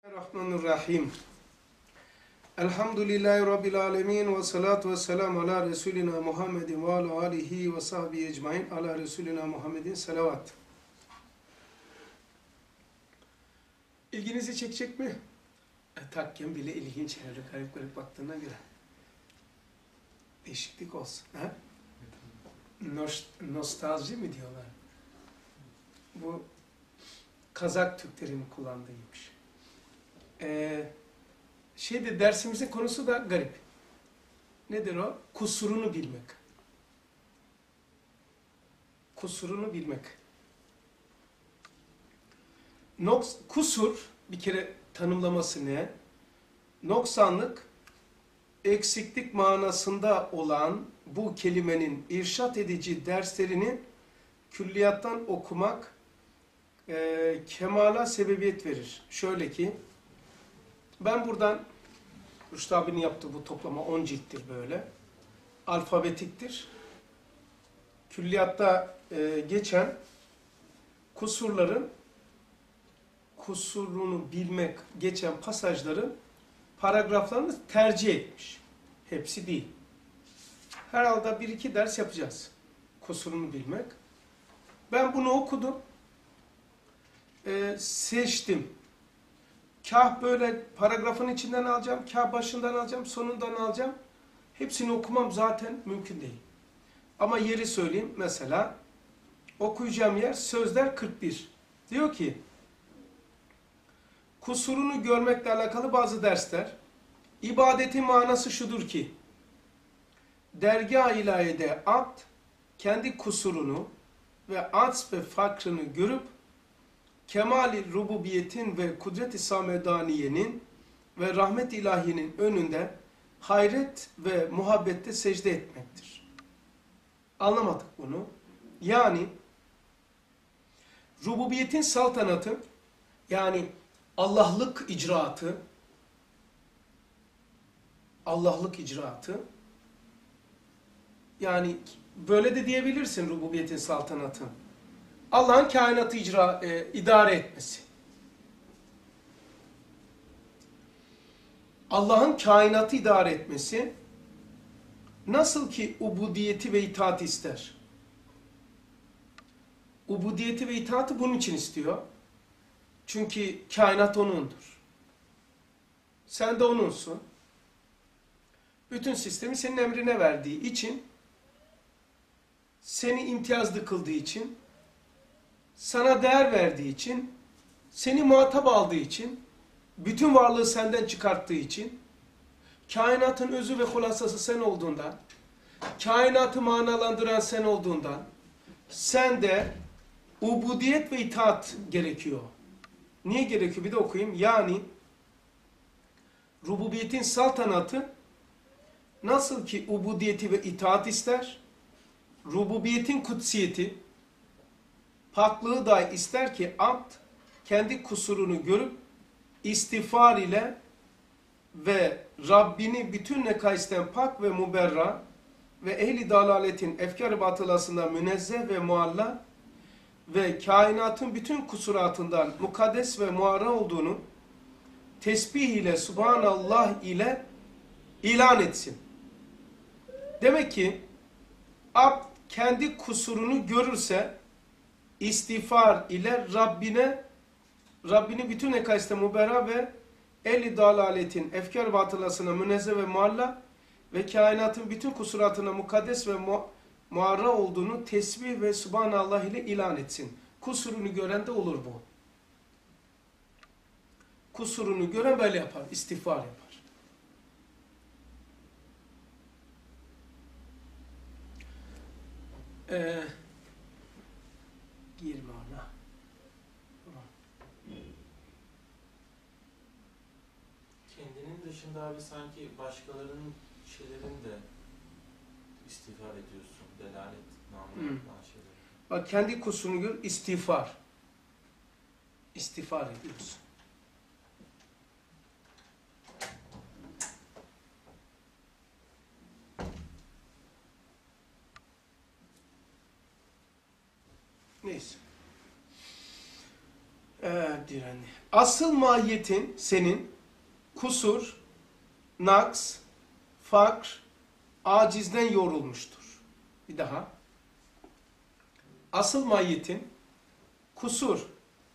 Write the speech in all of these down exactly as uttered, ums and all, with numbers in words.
Bismillahirrahmanirrahim. Elhamdülillahi Rabbil alemin ve salatu ve selamu ala Resulina Muhammedin ve ala alihi ve sahbihi ecmain ala Resulina Muhammedin salavat. İlginizi çekecek mi? E, takken bile ilginç, yani garip garip baktığına göre. Değişiklik olsun. Ha? Nost nostalji mi diyorlar? Bu Kazak Türklerin kullandığıymış. Ee, şeyde dersimizin konusu da garip. Nedir o? Kusurunu bilmek. Kusurunu bilmek. Noks, kusur, bir kere tanımlaması ne? Noksanlık, eksiklik manasında olan bu kelimenin irşat edici derslerini külliyattan okumak e, kemala sebebiyet verir. Şöyle ki, ben buradan, Rüştü abinin yaptığı bu toplama on cilttir böyle. Alfabetiktir. Külliyatta e, geçen kusurların, kusurunu bilmek geçen pasajların paragraflarını tercih etmiş. Hepsi değil. Herhalde bir iki ders yapacağız. Kusurunu bilmek. Ben bunu okudum. E, seçtim. Kah böyle paragrafın içinden alacağım, kah başından alacağım, sonundan alacağım. Hepsini okumam zaten mümkün değil. Ama yeri söyleyeyim. Mesela okuyacağım yer Sözler kırk bir. Diyor ki, kusurunu görmekle alakalı bazı dersler. İbadetin manası şudur ki, dergâh-ı ilahide abd kendi kusurunu ve acz ve fakrını görüp kemal-i rububiyetin ve kudret-i samedaniyenin ve rahmet ilahinin önünde hayret ve muhabbette secde etmektir. Anlamadık bunu. Yani rububiyetin saltanatı, yani Allah'lık icraatı, Allah'lık icraatı, yani böyle de diyebilirsin rububiyetin saltanatı. Allah'ın kainatı icra, e, idare etmesi. Allah'ın kainatı idare etmesi nasıl ki ubudiyeti ve itaati ister. Ubudiyeti ve itaati bunun için istiyor. Çünkü kainat O'nundur. Sen de O'nunsun. Bütün sistemi senin emrine verdiği için, seni imtiyazlı kıldığı için, sana değer verdiği için, seni muhatap aldığı için, bütün varlığı senden çıkarttığı için, kainatın özü ve hulasası sen olduğundan, kainatı manalandıran sen olduğundan, sende ubudiyet ve itaat gerekiyor. Niye gerekiyor? Bir de okuyayım. Yani, rububiyetin saltanatı, nasıl ki ubudiyeti ve itaat ister, rububiyetin kutsiyeti, paklığı da ister ki abd kendi kusurunu görüp istiğfar ile ve Rabbini bütün nekaisten pak ve muberra ve ehli dalaletin efkar-ı batılasından münezzeh ve mualla ve kainatın bütün kusuratından mukaddes ve muarra olduğunu tesbih ile Subhanallah ile ilan etsin. Demek ki abd kendi kusurunu görürse istiğfar ile Rabbine, Rabbini bütün nekaiste muberra ve ehli dalaletin efkar batılasına münezzeh ve mualla ve kainatın bütün kusuratına mukaddes ve mu muarra olduğunu tesbih ve Subhanallah ile ilan etsin. Kusurunu gören de olur bu. Kusurunu gören böyle yapar, istiğfar yapar. Ee, girme ona. Kendinin dışında abi sanki başkalarının şeylerini de istiğfar ediyorsun. Delalet namına yapılan şeyler. Bak, kendi kusurunu gör, istiğfar. İstiğfar ediyorsun. Neyse. Evet, direnli. Asıl mahiyetin senin kusur, naks, fakr, acizden yorulmuştur. Bir daha. Asıl mahiyetin kusur,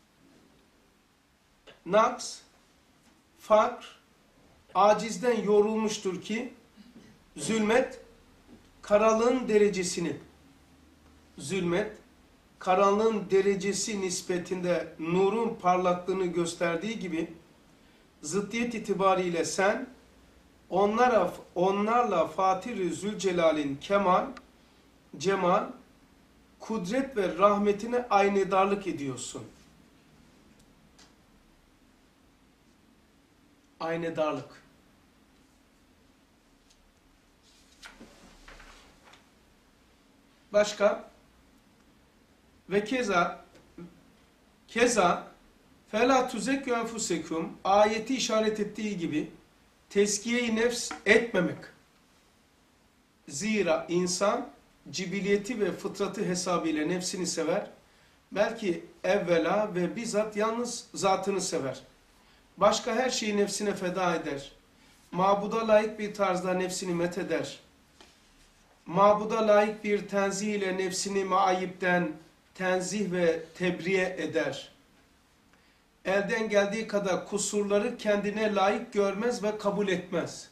naks, fakr, acizden yorulmuştur ki zulmet karanlığın derecesini, zulmet karanlığın derecesi nispetinde nurun parlaklığını gösterdiği gibi zıddiyet itibariyle sen onlara, onlarla Fatih-i Zülcelal'in kemal, cemal, kudret ve rahmetine aynedarlık ediyorsun. Aynedarlık. Başka? Ve keza keza فَلَا تُزَكُّ اَنْفُسَكُمْ ayeti işaret ettiği gibi tezkiye-i nefs etmemek. Zira insan cibiliyeti ve fıtratı hesabıyla nefsini sever. Belki evvela ve bizzat yalnız zatını sever. Başka her şeyi nefsine feda eder. Mabuda layık bir tarzda nefsini metheder. Mabuda layık bir tenzih ile nefsini maayipten tenzih ve tebriye eder. Elden geldiği kadar kusurları kendine layık görmez ve kabul etmez.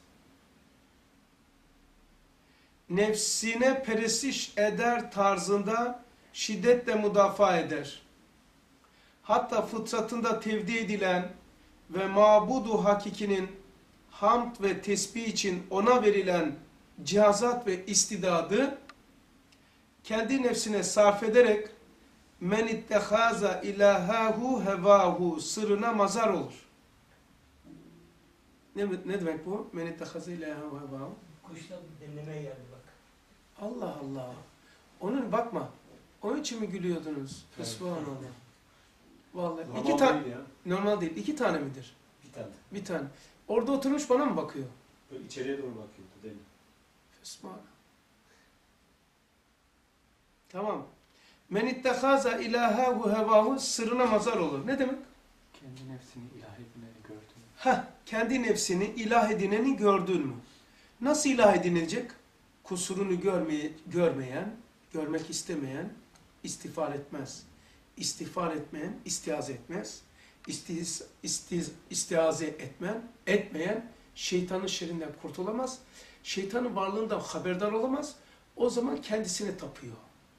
Nefsine perestiş eder tarzında şiddetle müdafaa eder. Hatta fıtratında tevdi edilen ve mabudu hakikinin hamd ve tesbih için ona verilen cihazat ve istidadı kendi nefsine sarf ederek men ittehaza ilahahu hevahu sırrına mazar olur. Ne, ne demek bu? Men ittehaza ilahahu hevahu. Kuşla dinlemeye geldi bak. Allah Allah. Onun bakma. Onun için mi gülüyordunuz? Evet. Subhanallah. Vallahi Normal iki tane değil ya. normal değil. İki tane midir? Bir tane. Bir tane. Orada oturmuş bana mı bakıyor? Böyle içeriye doğru bakıyordu değil mi? Subhanallah. Tamam. Men ittehaza ilahahu hevahu sırrına mazar olur. Ne demek? Kendi nefsini ilah edineni gördün mü? Heh, kendi nefsini ilah edineni gördün mü? Nasıl ilah edinilecek? Kusurunu görmeye, görmeyen, görmek istemeyen istiğfar etmez. İstiğfar etmeyen istiaze etmez. İstiz, istiz, istiaze etmen, etmeyen şeytanın şerrinden kurtulamaz. Şeytanın varlığından haberdar olamaz. O zaman kendisine tapıyor.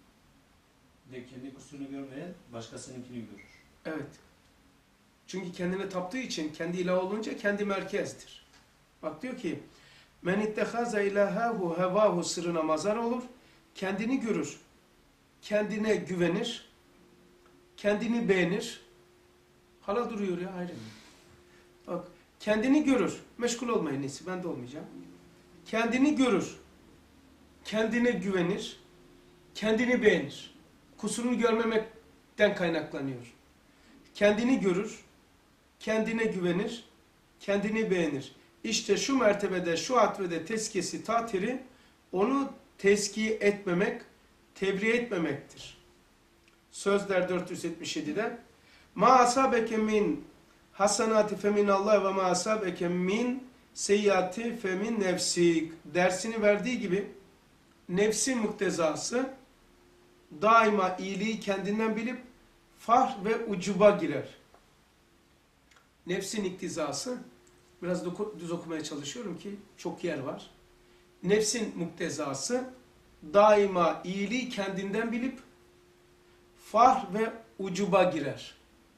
De kendi kusurunu görmeyen başkasınınkini görür. Evet. Çünkü kendine taptığı için kendi ilah olunca kendi merkezdir. Bak diyor ki men ittehaza ilahahu hevahu sırrına mazar olur. Kendini görür. Kendine güvenir. Kendini beğenir. Hala duruyor ya ayrı. Bak kendini görür. Meşgul olmayın neyse ben de olmayacağım. Kendini görür. Kendine güvenir. Kendini beğenir. Kusurunu görmemekten kaynaklanıyor. Kendini görür. Kendine güvenir. Kendini beğenir. İşte şu mertebede, şu hatvede tezkiyesi, tatiri onu tezkiye etmemek, tebriye etmemektir. Sözler dört yüz yetmiş yedide ma asabeke min hasanati femin Allah ve ma asabeke min seyyati femin nefsik dersini verdiği gibi nefsin muktezası daima iyiliği kendinden bilip fahr ve ucuba girer. Nefsin iktizası, biraz düz okumaya çalışıyorum ki çok yer var. Nefsin muktezası daima iyiliği kendinden bilip fahr ve ucuba girer.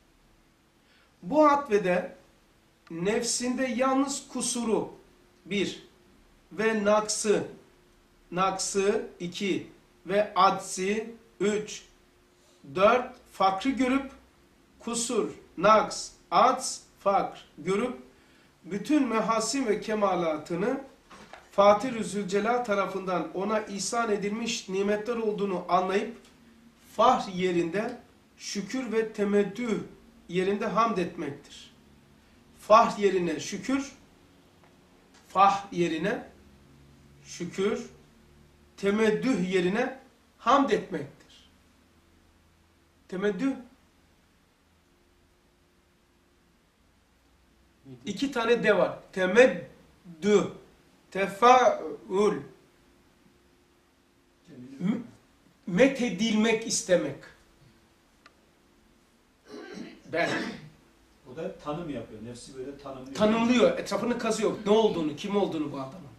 Bu hatvede nefsinde yalnız kusuru bir ve naksı, naksı iki ve adsi üç, dört fakrı görüp kusur, naks, ats, fakr görüp bütün mehasin ve kemalatını Fatih-i Zülcelal tarafından ona ihsan edilmiş nimetler olduğunu anlayıp fahr yerinde şükür ve temeddüh yerinde hamd etmektir. Fahr yerine şükür, fahr yerine şükür, temeddüh yerine hamd etmektir. Temeddüh, İyiydi. İki tane de var. Temeddü, tefaül, Kendini M- methedilmek istemek. Ben O da tanım yapıyor. Nefsi böyle tanımlıyor. tanımlıyor, etrafını kazıyor. Ne olduğunu, kim olduğunu bu adamın.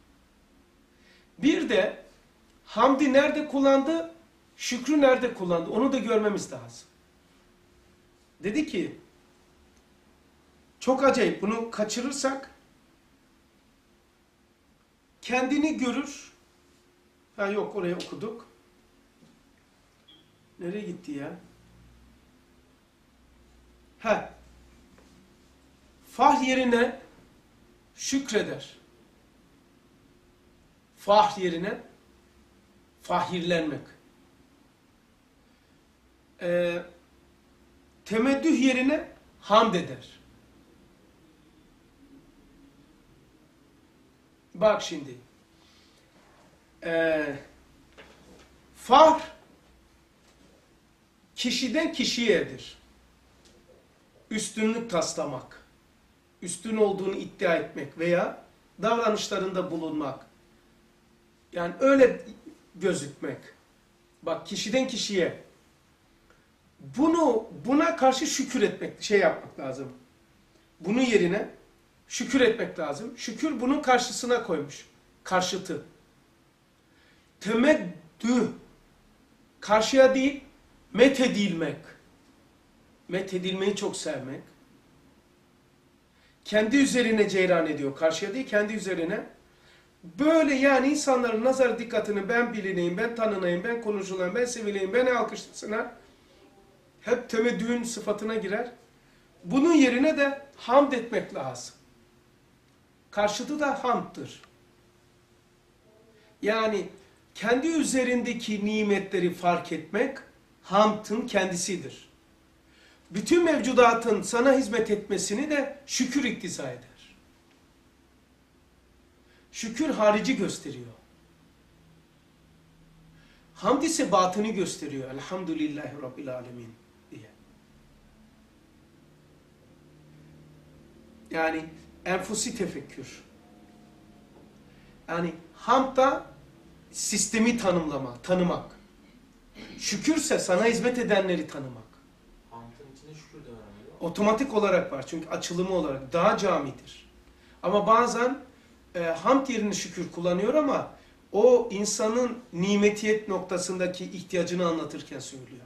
Bir de hamdi nerede kullandı, şükrü nerede kullandı onu da görmemiz lazım. Dedi ki, çok acayip, bunu kaçırırsak kendini görür. Ha yok, oraya okuduk. Nereye gitti ya? Ha. Fahr yerine şükreder. Fahr yerine fahirlenmek. Ee, temeddüh yerine hamd eder. Bak şimdi. Ee, fahr kişiden kişiyedir. Üstünlük taslamak, üstün olduğunu iddia etmek veya davranışlarında bulunmak. Yani öyle gözükmek. Bak kişiden kişiye. Bunu buna karşı şükür etmek, şey yapmak lazım. Bunun yerine şükür etmek lazım. Şükür bunun karşısına koymuş. Karşıtı. Temeddüh. Karşıya değil, methedilmek. Methedilmeyi çok sevmek. Kendi üzerine ceyran ediyor. Karşıya değil, kendi üzerine. Böyle yani insanların nazar dikkatini ben bilineyim, ben tanınayım, ben konuşulayım, ben sevileyim, beni alkışlasınlar. Hep temeddüğün sıfatına girer. Bunun yerine de hamd etmek lazım. Karşıtı da hamddır. Yani kendi üzerindeki nimetleri fark etmek hamdın kendisidir. Bütün mevcudatın sana hizmet etmesini de şükür iktiza eder. Şükür harici gösteriyor. Hamd ise batını gösteriyor. Elhamdülillahi Rabbil Alemin diye. Yani enfusi tefekkür. Yani hamd da sistemi tanımlama, tanımak. Şükürse sana hizmet edenleri tanımak. Hamdın içinde şükür de var ama. Otomatik olarak var. Çünkü açılımı olarak daha camidir. Ama bazen e, hamd yerine şükür kullanıyor ama o insanın nimetiyet noktasındaki ihtiyacını anlatırken söylüyor.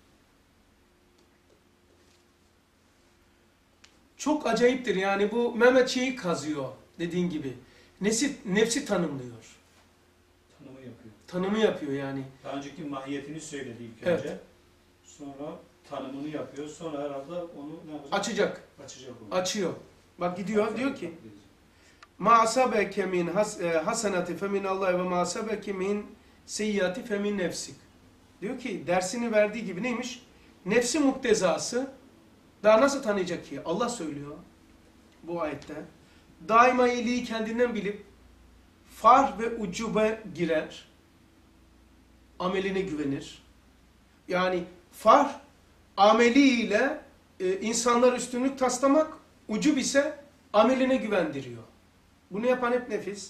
Çok acayiptir. Yani bu Mehmet şeyi kazıyor dediğin gibi. Nefsi, nefsi tanımlıyor. Tanımı yapıyor. Tanımı yapıyor yani. Daha önceki mahiyetini söyledi ilk Evet. önce. Sonra tanımını yapıyor. Sonra herhalde onu ne yapacak? Açacak. Açacak onu. Açıyor. Bak gidiyor diyor ki Ma asabeke min hasenati fe min Allah ve ma asabeke min seyyati fe min nefsik. Diyor ki dersini verdiği gibi neymiş? Nefsi muktezası daha nasıl tanıyacak ki? Allah söylüyor bu ayette. Daima iyiliği kendinden bilip far ve ucube girer. Ameline güvenir. Yani far ameliyle e, insanlar üstünlük taslamak, ucub ise ameline güvendiriyor. Bunu yapan hep nefis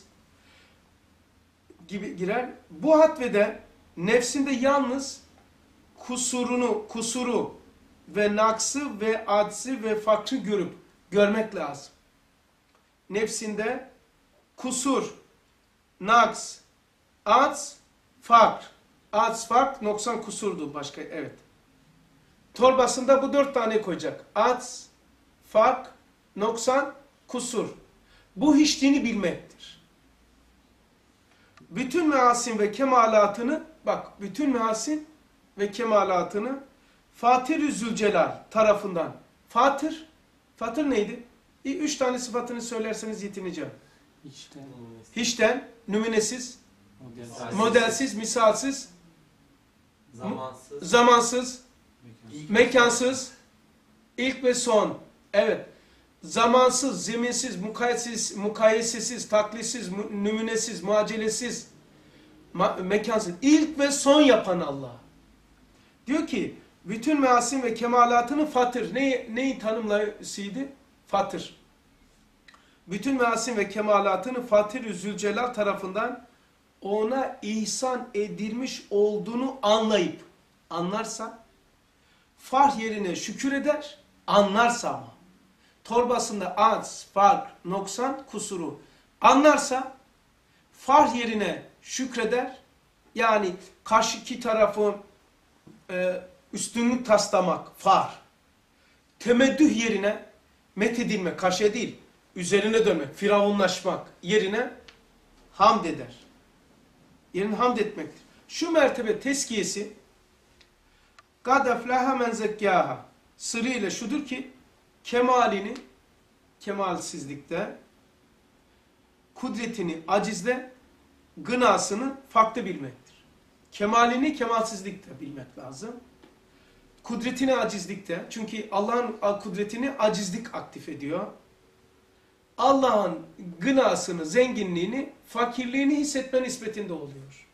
gibi girer. Bu hatvede nefsinde yalnız kusurunu, kusuru ve naksı ve aczi ve fakrı görüp görmek lazım. Nefsinde kusur, naks, acz, fakr. Acz, fakr, noksan kusurdu başka, evet. Torbasında bu dört tane koyacak. Acz, fakr, noksan, kusur. Bu hiçliğini bilmektir. Bütün mehasin ve kemalatını, bak bütün mehasin ve kemalatını Fatır-ı Zülcelal tarafından. Fatır, Fatır neydi? İyi, üç tane sıfatını söylerseniz yetineceğim. İçten, Hiçten, nümunesiz, model, modelsiz, misalsiz, Zamansız. zamansız, Mekan. mekansız, ilk ve son. Evet. Zamansız, zeminsiz, mukayetsiz, mukayesesiz, taklisiz, nümunesiz, muacelesiz, ma mekansız. İlk ve son yapan Allah. Diyor ki, bütün measim ve kemalatını fatır. Ne, neyi tanımlasıydı? Fatır. bütün measim ve kemalatını Fatih-i Zülcelal tarafından ona ihsan edilmiş olduğunu anlayıp, anlarsa, farh yerine şükür eder, anlarsa ama, torbasında az, fark, noksan, kusuru anlarsa, farh yerine şükreder, yani karşı iki tarafı e, üstünlük taslamak, farh, temeddüh yerine methedilmek, karşıya değil, üzerine dönmek, firavunlaşmak yerine hamd eder. Yerine hamd etmektir. Şu mertebe teskiyesi قَدْ اَفْلَهَا مَنْ زَكَّاهَا sırrıyla şudur ki kemalini, kemalsizlikte, kudretini acizde, gınasını farklı bilmektir. Kemalini kemalsizlikte bilmek lazım. Kudretini acizlikte, çünkü Allah'ın kudretini acizlik aktif ediyor. Allah'ın gınasını, zenginliğini, fakirliğini hissetme nispetinde oluyor.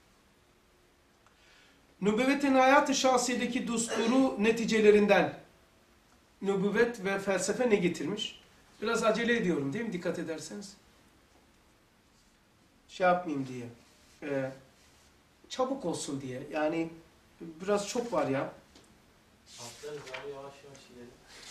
Nübüvvetin hayat-ı şahsiyedeki dusturu neticelerinden nübüvvet ve felsefe ne getirmiş? Biraz acele ediyorum değil mi? Dikkat ederseniz. Şey yapmayayım diye. Ee, çabuk olsun diye. Yani biraz çok var ya. Atlarız abi, yavaş yavaş gidelim.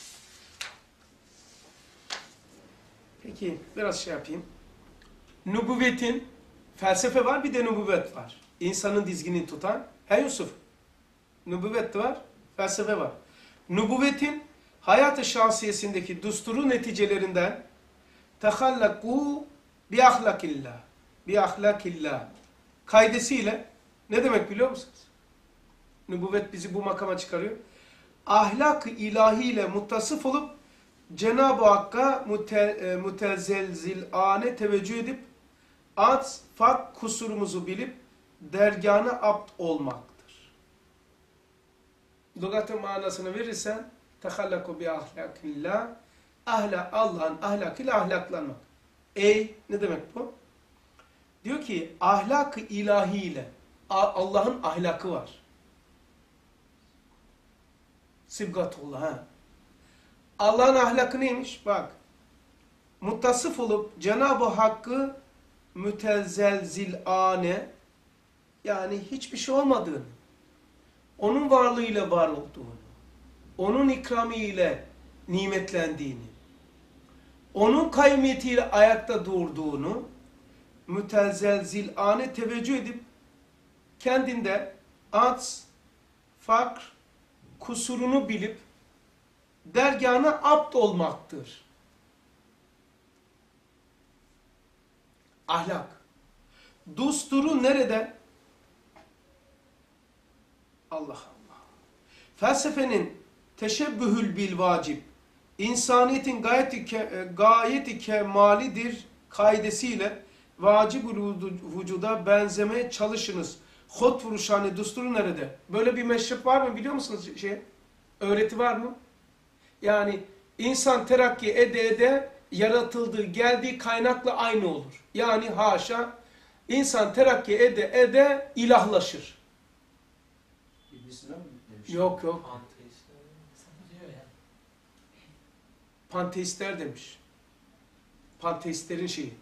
Peki biraz şey yapayım. Nübüvvetin, felsefe var bir de nübüvvet var. İnsanın dizginini tutan. He Yusuf, nübüvvet var, felsefe var. Nübüvvetin hayat-ı şahsiyesindeki dusturu neticelerinden tehallakû bi ahlakillah, bi ahlakillah kaidesiyle ne demek biliyor musunuz? Nübüvvet bizi bu makama çıkarıyor. Ahlak-ı ilahiyle muttasıf olup Cenab-ı Hakk'a mute, mutezelzilane teveccüh edip az, fak, kusurumuzu bilip dergâhına apt olmaktır. Lugatın manasını verirsen tehallaku bi ahlakillah, ahla Allah'ın ahlakıyla ahlaklanmak. Ey ne demek bu? Diyor ki ahlak-ı ilahiyle Allah'ın ahlakı var. Sibgatullah ha. Allah'ın ahlakı neymiş? Bak. Muttasıf olup Cenab-ı Hakk'ı mütezelzilane, yani hiçbir şey olmadığını, onun varlığıyla var olduğunu, onun ikramıyla nimetlendiğini, onun kaymiyetiyle ayakta durduğunu mütezelzilane teveccüh edip kendinde az, fakr, kusurunu bilip dergâhına apt olmaktır. Ahlak. Dusturu nerede? Allah Allah. Felsefenin teşebbühül bil vacip, insaniyetin gayeti, ke, gayeti kemalidir kaidesiyle vacib-ül vücuda benzemeye çalışınız. Hot vuruşhane dusturu nerede? Böyle bir meşrep var mı biliyor musunuz? Şey, öğreti var mı? Yani insan terakki ede ede yaratıldığı, geldiği kaynakla aynı olur. Yani haşa insan terakki ede ede ilahlaşır. İblisine mi demiş? Yok yok. Anteistler. Sapıtıyor ya. Panteistler demiş. Panteistlerin şeyi.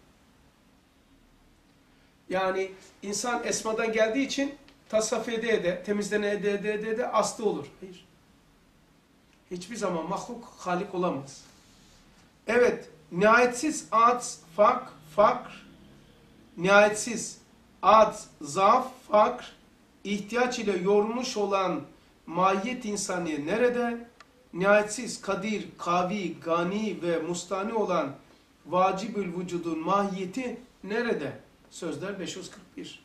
Yani insan esmadan geldiği için tasavvuf ede ede, temizlene ede ede ede, ede aslı olur. Hayır. Hiçbir zaman mahluk halik olamaz. Evet, nihayetsiz az, fak, fakr, nihayetsiz az, zaaf, fakr, ihtiyaç ile yorulmuş olan mahiyet insaniye nerede? Nihayetsiz kadir, kavi, gani ve mustani olan vacibül vücudun mahiyeti nerede? Sözler beş yüz kırk bir.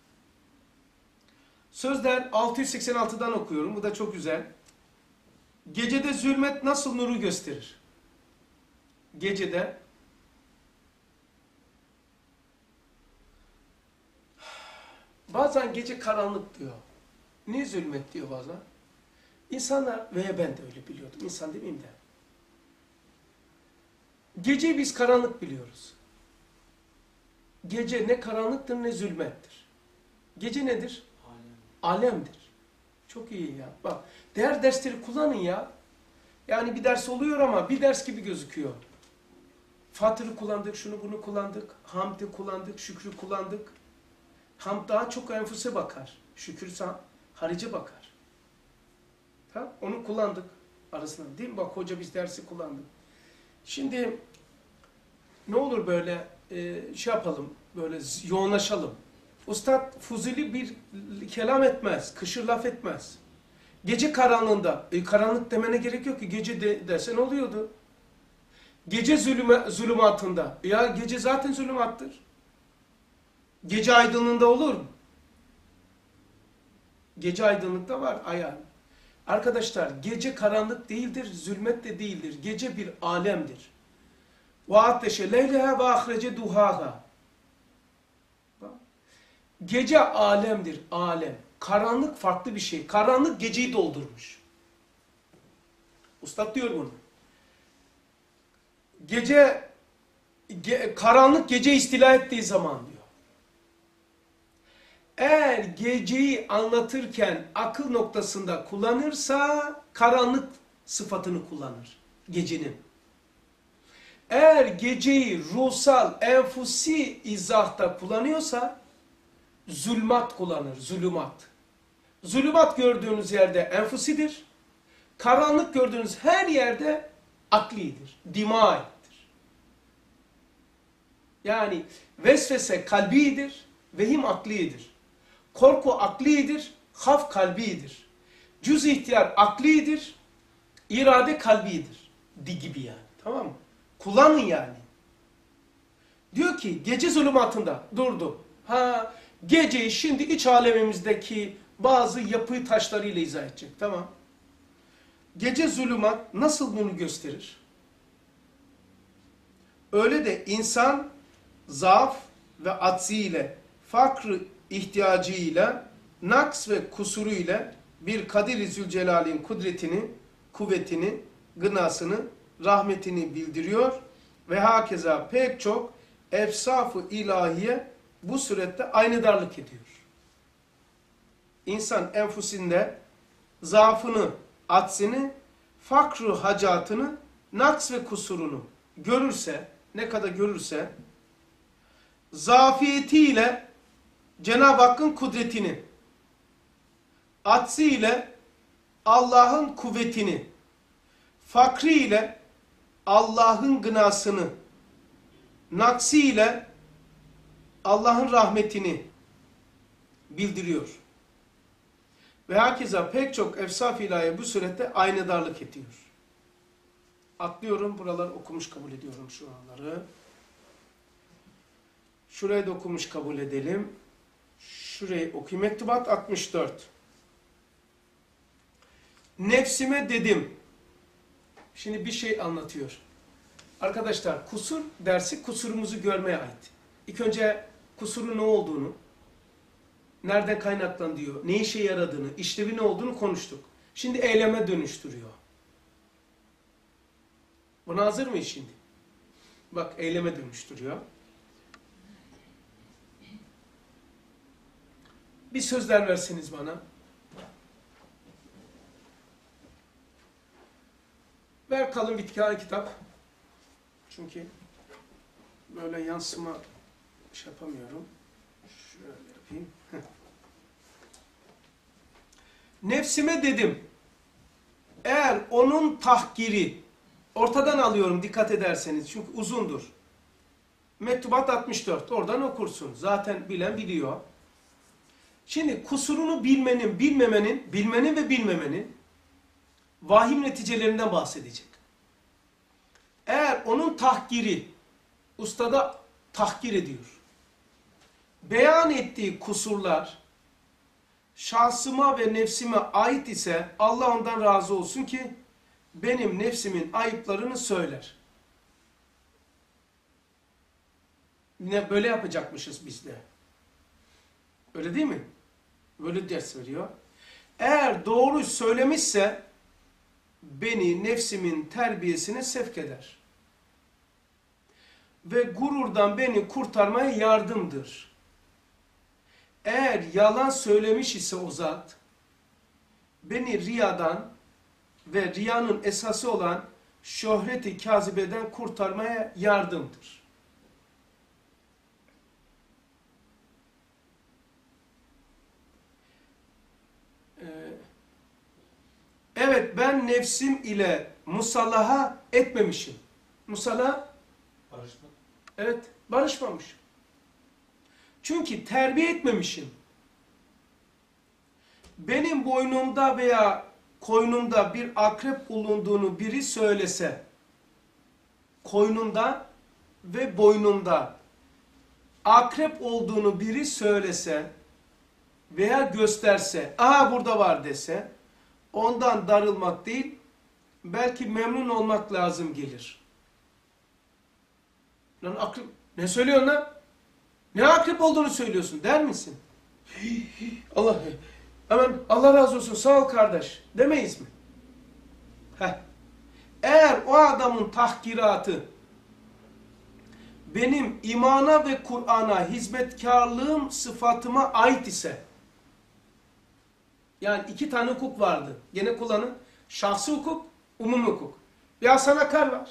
Sözler altı yüz seksen altıdan okuyorum. Bu da çok güzel. Gecede zulmet nasıl nuru gösterir? Gecede bazen gece karanlık diyor. Ne zulmet diyor bazen? İnsanlar veya ben de öyle biliyordum. İnsan demeyeyim de. Geceyi biz karanlık biliyoruz. Gece ne karanlıktır ne zulmettir. Gece nedir? Alem. Alemdir. Çok iyi ya. Bak değer dersleri kullanın ya. Yani bir ders oluyor ama bir ders gibi gözüküyor. Fatır'ı kullandık, şunu bunu kullandık, hamdi kullandık, şükrü kullandık. Hamd daha çok enfuse bakar. Şükürse harice bakar. Tamam, onu kullandık arasında değil mi? Bak hoca biz dersi kullandık. Şimdi ne olur böyle e, şey yapalım, böyle yoğunlaşalım. Ustad Fuzuli bir kelam etmez, kışır laf etmez. Gece karanlığında, e, karanlık demene gerek yok ki, gece de, desen oluyordu. Gece zulüme, zulümatında, ya gece zaten zulümattır. Gece aydınlığında olur mu? Gece aydınlıkta var ayağın. Arkadaşlar gece karanlık değildir, zulmet de değildir. Gece bir alemdir. وَاَتَّشَ لَيْلَهَا وَاَخْرَجَ دُهَاهَا. Gece alemdir, alem. Karanlık farklı bir şey. Karanlık geceyi doldurmuş. Ustad diyor bunu. Gece, ge, karanlık gece istila ettiği zaman diyor. Eğer geceyi anlatırken akıl noktasında kullanırsa karanlık sıfatını kullanır gecenin. Eğer geceyi ruhsal, enfusi izahta kullanıyorsa zulmat kullanır, zulümat. Zulümat gördüğünüz yerde enfusidir. Karanlık gördüğünüz her yerde aklidir, dimaittir. Yani vesvese kalbidir, vehim aklidir. Korku aklidir, haf kalbidir. Cüz ihtiyar aklidir, irade kalbidir. Di gibi yani. Tamam mı? Kullanın yani. Diyor ki gece zulümatında durdu. Ha, geceyi şimdi iç alemimizdeki bazı yapı taşlarıyla izah edecek. Tamam. Gece zulümat nasıl bunu gösterir? Öyle de insan zaaf ve atsiyle, fakrı ihtiyacıyla, naks ve kusuruyla bir Kadir-i Zülcelal'in kudretini, kuvvetini, gınasını, rahmetini bildiriyor ve hakeza pek çok efsaf-ı ilahiye bu surette aynedarlık ediyor. İnsan enfusinde zaafını, aczini, fakr-ı hacatını, naks ve kusurunu görürse, ne kadar görürse, zafiyetiyle Cenab-ı Hakk'ın kudretini, aksiyle Allah'ın kuvvetini, fakriyle Allah'ın gınasını, naksiyle Allah'ın rahmetini bildiriyor. Ve hakeza pek çok efsaf-ı ilahiye bu surette aynedarlık ediyor. Atlıyorum, buralar okumuş kabul ediyorum şu anları. Şurayı da okumuş kabul edelim. Şurayı okuyayım. Mektubat altmış dört. Nefsime dedim. Şimdi bir şey anlatıyor. Arkadaşlar kusur dersi kusurumuzu görmeye ait. İlk önce kusurun ne olduğunu, nereden kaynaklandığı, ne işe yaradığını, işlevi ne olduğunu konuştuk. Şimdi eyleme dönüştürüyor. Buna hazır mıyız şimdi? Bak eyleme dönüştürüyor. Bir sözler verseniz bana. Ver kalın bir tane kitap. Çünkü böyle yansıma şey yapamıyorum. Şöyle yapayım. Nefsime dedim. Eğer onun tahkiri, ortadan alıyorum dikkat ederseniz çünkü uzundur. Mektubat altmış dört. Oradan okursun. Zaten bilen biliyor. Şimdi kusurunu bilmenin, bilmemenin, bilmenin ve bilmemenin vahim neticelerinden bahsedecek. Eğer onun tahkiri, ustada tahkir ediyor. Beyan ettiği kusurlar şahsıma ve nefsime ait ise Allah ondan razı olsun ki benim nefsimin ayıplarını söyler. Ne böyle yapacakmışız biz de. Öyle değil mi? Böyle ders veriyor. Eğer doğru söylemişse beni nefsimin terbiyesine sevk eder. Ve gururdan beni kurtarmaya yardımdır. Eğer yalan söylemiş ise o zat, beni riyadan ve riyanın esası olan şöhreti kazibeden kurtarmaya yardımdır. Ee, evet ben nefsim ile musallaha etmemişim. Musallaha Barışma. evet barışmamışım. Çünkü terbiye etmemişim. Benim boynumda veya koynumda bir akrep bulunduğunu biri söylese, koynumda ve boynumda akrep olduğunu biri söylese veya gösterse, aha burada var dese, ondan darılmak değil, belki memnun olmak lazım gelir. Lan akrep, ne söylüyorsun lan? Ne akrep olduğunu söylüyorsun der misin? Allah, hemen Allah razı olsun sağ ol kardeş demeyiz mi? Heh. Eğer o adamın tahkiratı benim imana ve Kur'an'a hizmetkarlığım sıfatıma ait ise, yani iki tane hukuk vardı. Gene kullanın. Şahsi hukuk, umumi hukuk. Bir Hasan Akar var.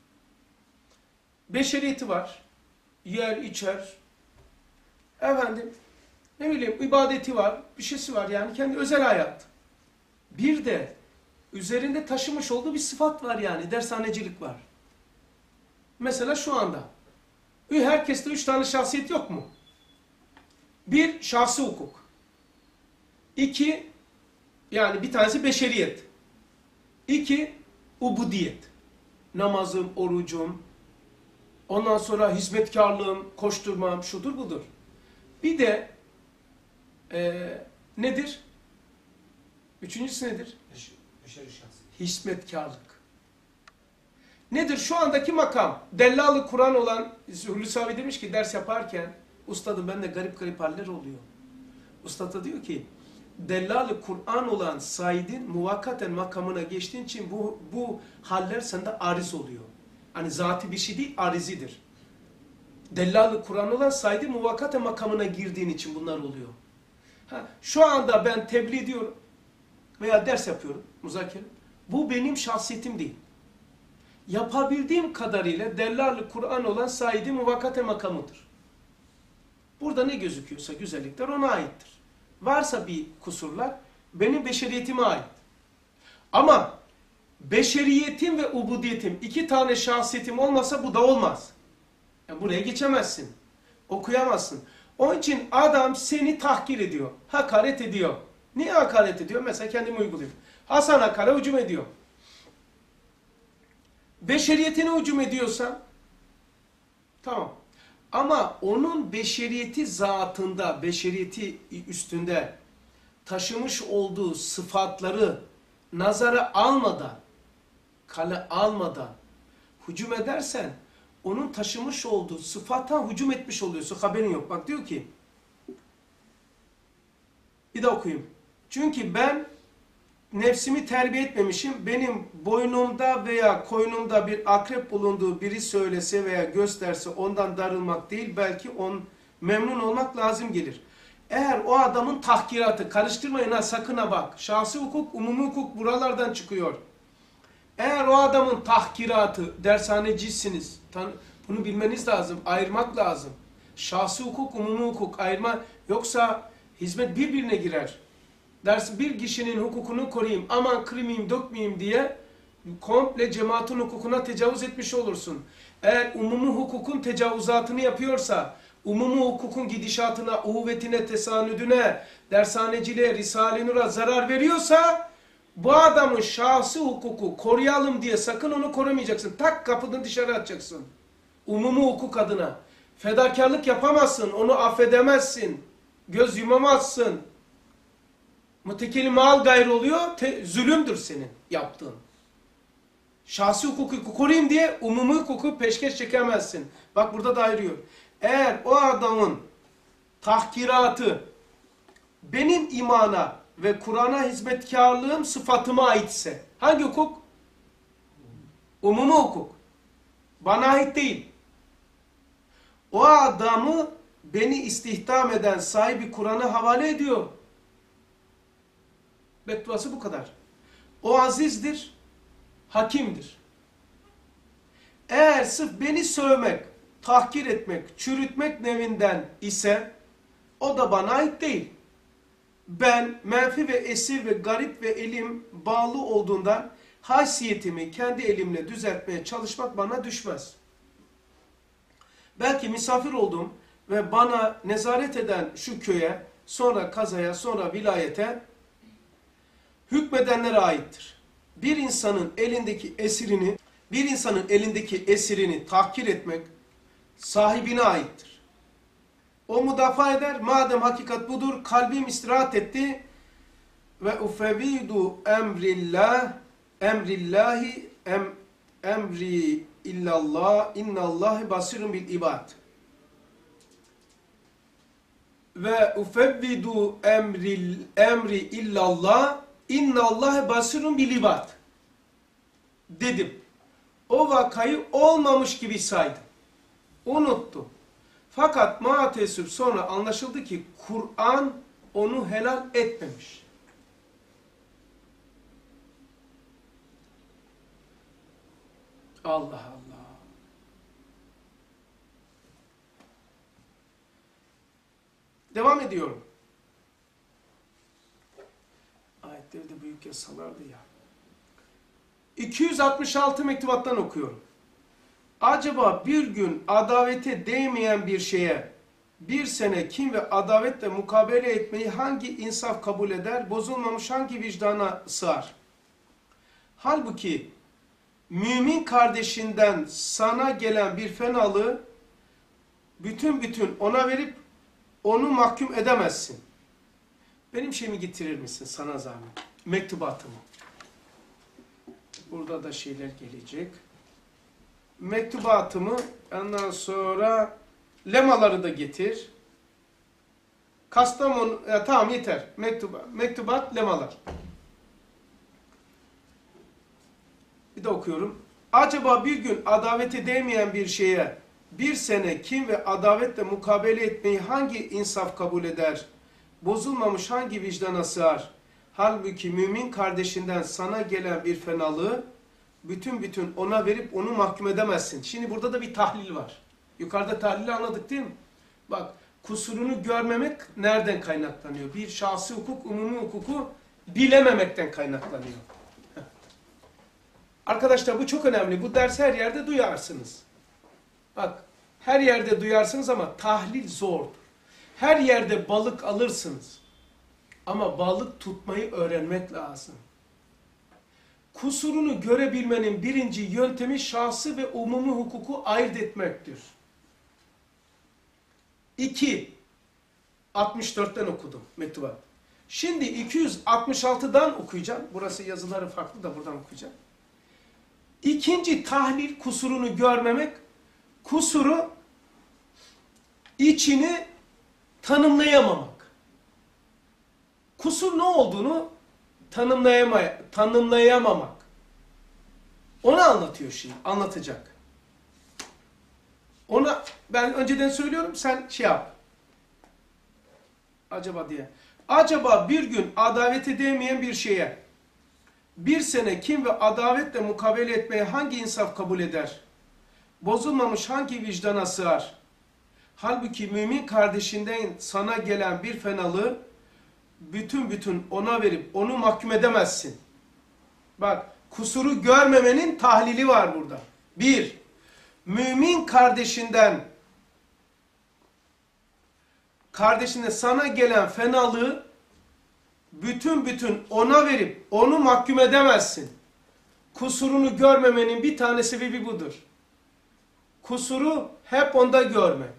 Beşeriyeti var. Yer, içer. Efendim, ne bileyim ibadeti var. Bir şeysi var yani kendi özel hayat. Bir de üzerinde taşımış olduğu bir sıfat var yani. Dershanecilik var. Mesela şu anda. Herkeste üç tane şahsiyet yok mu? Bir, şahsi hukuk. İki, yani bir tanesi beşeriyet. İki, ubudiyet. Namazım, orucum, ondan sonra hizmetkarlığım, koşturmam, şudur budur. Bir de e, nedir? Üçüncüsü nedir? Beşeri şahsi. Hizmetkarlık. Nedir? Şu andaki makam. Dellalı Kur'an olan Hulusi abi demiş ki ders yaparken, ustadım bende garip garip haller oluyor. Usta da diyor ki, Dellalı Kur'an olan Said'in muvakkaten makamına geçtiğin için bu, bu haller sende ariz oluyor. Hani zati bir şey değil, arizidir. Dellalı Kur'an olan Said'in muvakkaten makamına girdiğin için bunlar oluyor. Ha, şu anda ben tebliğ ediyorum veya ders yapıyorum, muzakere. Bu benim şahsiyetim değil. Yapabildiğim kadarıyla Dellalı Kur'an olan Said'in muvakkate makamıdır. Burada ne gözüküyorsa güzellikler ona aittir. Varsa bir kusurlar benim beşeriyetime ait. Ama beşeriyetim ve ubudiyetim iki tane şahsiyetim olmasa bu da olmaz. Yani buraya geçemezsin. Okuyamazsın. Onun için adam seni tahkir ediyor. Hakaret ediyor. Niye hakaret ediyor? Mesela kendimi uyguluyorum. Hasan Akar'a hücum ediyor. Beşeriyetine hücum ediyorsa tamam. Ama onun beşeriyeti zatında, beşeriyeti üstünde taşımış olduğu sıfatları nazara almadan, kale almadan hücum edersen onun taşımış olduğu sıfata hücum etmiş oluyorsun. Haberin yok. Bak diyor ki, bir de okuyayım. Çünkü ben nefsimi terbiye etmemişim. Benim boynumda veya koynumda bir akrep bulunduğu biri söylese veya gösterse ondan darılmak değil, belki on memnun olmak lazım gelir. Eğer o adamın tahkiratı, karıştırmayın ha sakın ha bak. Şahsi hukuk, umumi hukuk buralardan çıkıyor. Eğer o adamın tahkiratı, dershanecisiniz, bunu bilmeniz lazım, ayırmak lazım. Şahsi hukuk, umumi hukuk ayırma, yoksa hizmet birbirine girer. Dersi bir kişinin hukukunu koruyayım, aman kırmayayım, dökmeyeyim diye komple cemaatin hukukuna tecavüz etmiş olursun. Eğer umumi hukukun tecavüzatını yapıyorsa, umumi hukukun gidişatına, uhuvvetine, tesanüdüne, dershaneciliğe, Risale-i Nur'a zarar veriyorsa, bu adamın şahsi hukuku koruyalım diye sakın onu korumayacaksın. Tak kapıdan dışarı atacaksın. Umumi hukuk adına. Fedakarlık yapamazsın, onu affedemezsin, göz yumamazsın. Mutekeli mal gayrı oluyor, te, zulümdür senin yaptığın. Şahsi hukuku koruyayım diye umumi hukuku peşkeş çekemezsin. Bak burada da ayırıyor. Eğer o adamın tahkiratı benim imana ve Kur'an'a hizmetkarlığım sıfatıma aitse, hangi hukuk? Umumi hukuk. Bana ait değil. O adamı beni istihdam eden sahibi Kur'an'a havale ediyor. Bedduası bu kadar. O azizdir, hakimdir. Eğer sırf beni sövmek, tahkir etmek, çürütmek nevinden ise o da bana ait değil. Ben menfi ve esir ve garip ve elim bağlı olduğundan haysiyetimi kendi elimle düzeltmeye çalışmak bana düşmez. Belki misafir oldum ve bana nezaret eden şu köye, sonra kazaya, sonra vilayete hükmedenlere aittir. Bir insanın elindeki esirini, bir insanın elindeki esirini tahkir etmek sahibine aittir. O müdafaa eder. Madem hakikat budur, kalbim istirahat etti ve ufevidu emrillah emrillahi em, emri illallah innallahi basirun bil ibad. Ve ufevvidu emri emri illallah innallahi basirun bil ibad dedim. O vakayı olmamış gibi saydım. Unuttum. Fakat maalesef sonra anlaşıldı ki Kur'an onu helal etmemiş. Allah Allah. Devam ediyorum. Ayetleri de büyük yasalardı ya. iki yüz altmış altı mektubattan okuyorum. Acaba bir gün adavete değmeyen bir şeye bir sene kin ve adavetle mukabele etmeyi hangi insaf kabul eder, bozulmamış hangi vicdana sığar? Halbuki mümin kardeşinden sana gelen bir fenalığı bütün bütün ona verip onu mahkum edemezsin. Benim şeyimi getirir misin sana zahmet? Mektubatımı. Burada da şeyler gelecek. Mektubatımı, ondan sonra lemaları da getir. Kastamonu, ya tamam yeter. Mektubat, mektubat, lemalar. Bir de okuyorum. Acaba bir gün adavete değmeyen bir şeye bir sene kin ve adavetle mukabele etmeyi hangi insaf kabul eder? Bozulmamış hangi vicdana sığar? Halbuki mümin kardeşinden sana gelen bir fenalığı bütün bütün ona verip onu mahkum edemezsin. Şimdi burada da bir tahlil var. Yukarıda tahlili anladık değil mi? Bak, kusurunu görmemek nereden kaynaklanıyor? Bir şahsi hukuk, umumi hukuku bilememekten kaynaklanıyor. Arkadaşlar bu çok önemli. Bu dersi her yerde duyarsınız. Bak, her yerde duyarsınız ama tahlil zordur. Her yerde balık alırsınız. Ama balık tutmayı öğrenmek lazım. Kusurunu görebilmenin birinci yöntemi şahsi ve umumi hukuku ayırt etmektir. İki, altmış dörtten okudum mektubat. Şimdi iki yüz altmış altıdan okuyacağım. Burası yazıları farklı da buradan okuyacağım. İkinci tahlil kusurunu görmemek, kusuru içini tanımlayamamak. Kusur ne olduğunu tanımlayamay tanımlayamamak. Onu anlatıyor şimdi, anlatacak. Ona ben önceden söylüyorum, sen şey yap. Acaba diye. Acaba bir gün adavete değmeyen bir şeye bir sene kin ve adavetle mukabele etmeye hangi insaf kabul eder? Bozulmamış hangi vicdana sığar? Halbuki mümin kardeşinden sana gelen bir fenalığı bütün bütün ona verip onu mahkum edemezsin. Bak, kusuru görmemenin tahlili var burada. Bir, mümin kardeşinden kardeşine sana gelen fenalığı bütün bütün ona verip onu mahkum edemezsin. Kusurunu görmemenin bir tane sebebi budur. Kusuru hep onda görmek.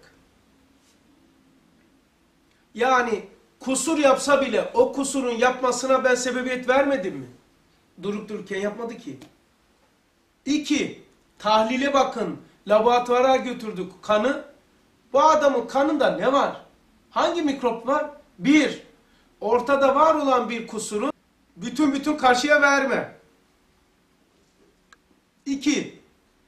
Yani kusur yapsa bile o kusurun yapmasına ben sebebiyet vermedim mi? Durup dururken yapmadı ki. İki, tahlile bakın. Laboratuvara götürdük kanı. Bu adamın kanında ne var? Hangi mikrop var? Bir, ortada var olan bir kusuru bütün bütün karşıya verme. İki,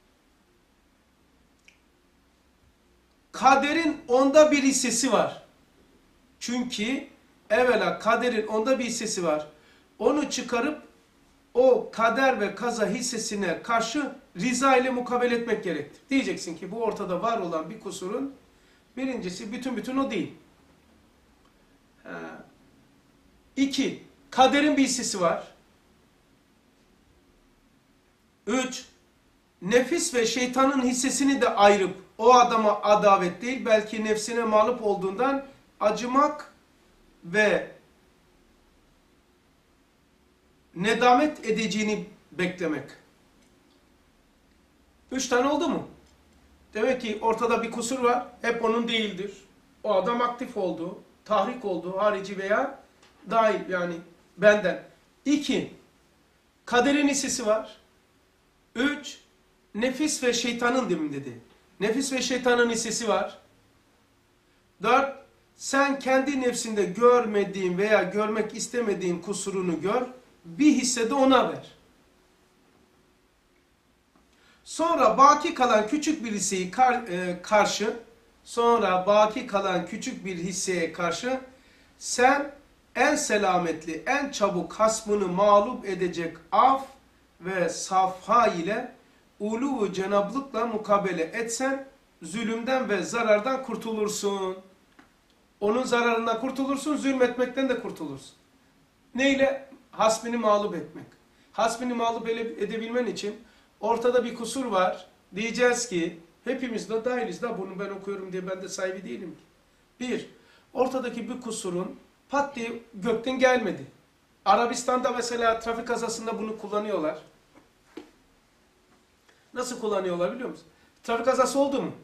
kaderin onda bir hissesi var. Çünkü evvela kaderin onda bir hissesi var. Onu çıkarıp o kader ve kaza hissesine karşı riza ile mukabele etmek gerektir. Diyeceksin ki bu ortada var olan bir kusurun birincisi bütün bütün o değil. Ha. İki, kaderin bir hissesi var. Üç, nefis ve şeytanın hissesini de ayırıp o adama adavet değil belki nefsine mağlup olduğundan acımak ve nedamet edeceğini beklemek. Üç tane oldu mu? Demek ki ortada bir kusur var. Hep onun değildir. O adam aktif oldu, tahrik oldu, harici veya dahil yani benden. İki, kaderin hissesi var. Üç, nefis ve şeytanın demin dedi. Nefis ve şeytanın hissesi var. Dört, sen kendi nefsinde görmediğin veya görmek istemediğin kusurunu gör. Bir hisse de ona ver. Sonra baki kalan küçük bir hisseyi kar, e, karşı, sonra baki kalan küçük bir hisseye karşı sen en selametli, en çabuk hasmını mağlup edecek af ve safha ile ulu ve cenablıkla mukabele etsen zulümden ve zarardan kurtulursun. Onun zararından kurtulursun, zulmetmekten de kurtulursun. Neyle? Hasbini mağlup etmek. Hasbini mağlup edebilmen için ortada bir kusur var. Diyeceğiz ki hepimiz de dahiliz da bunu ben okuyorum diye ben de sahibi değilim ki. Bir, ortadaki bir kusurun pat diye gökten gelmedi. Arabistan'da mesela trafik kazasında bunu kullanıyorlar. Nasıl kullanıyorlar biliyor musun? Trafik kazası oldu mu?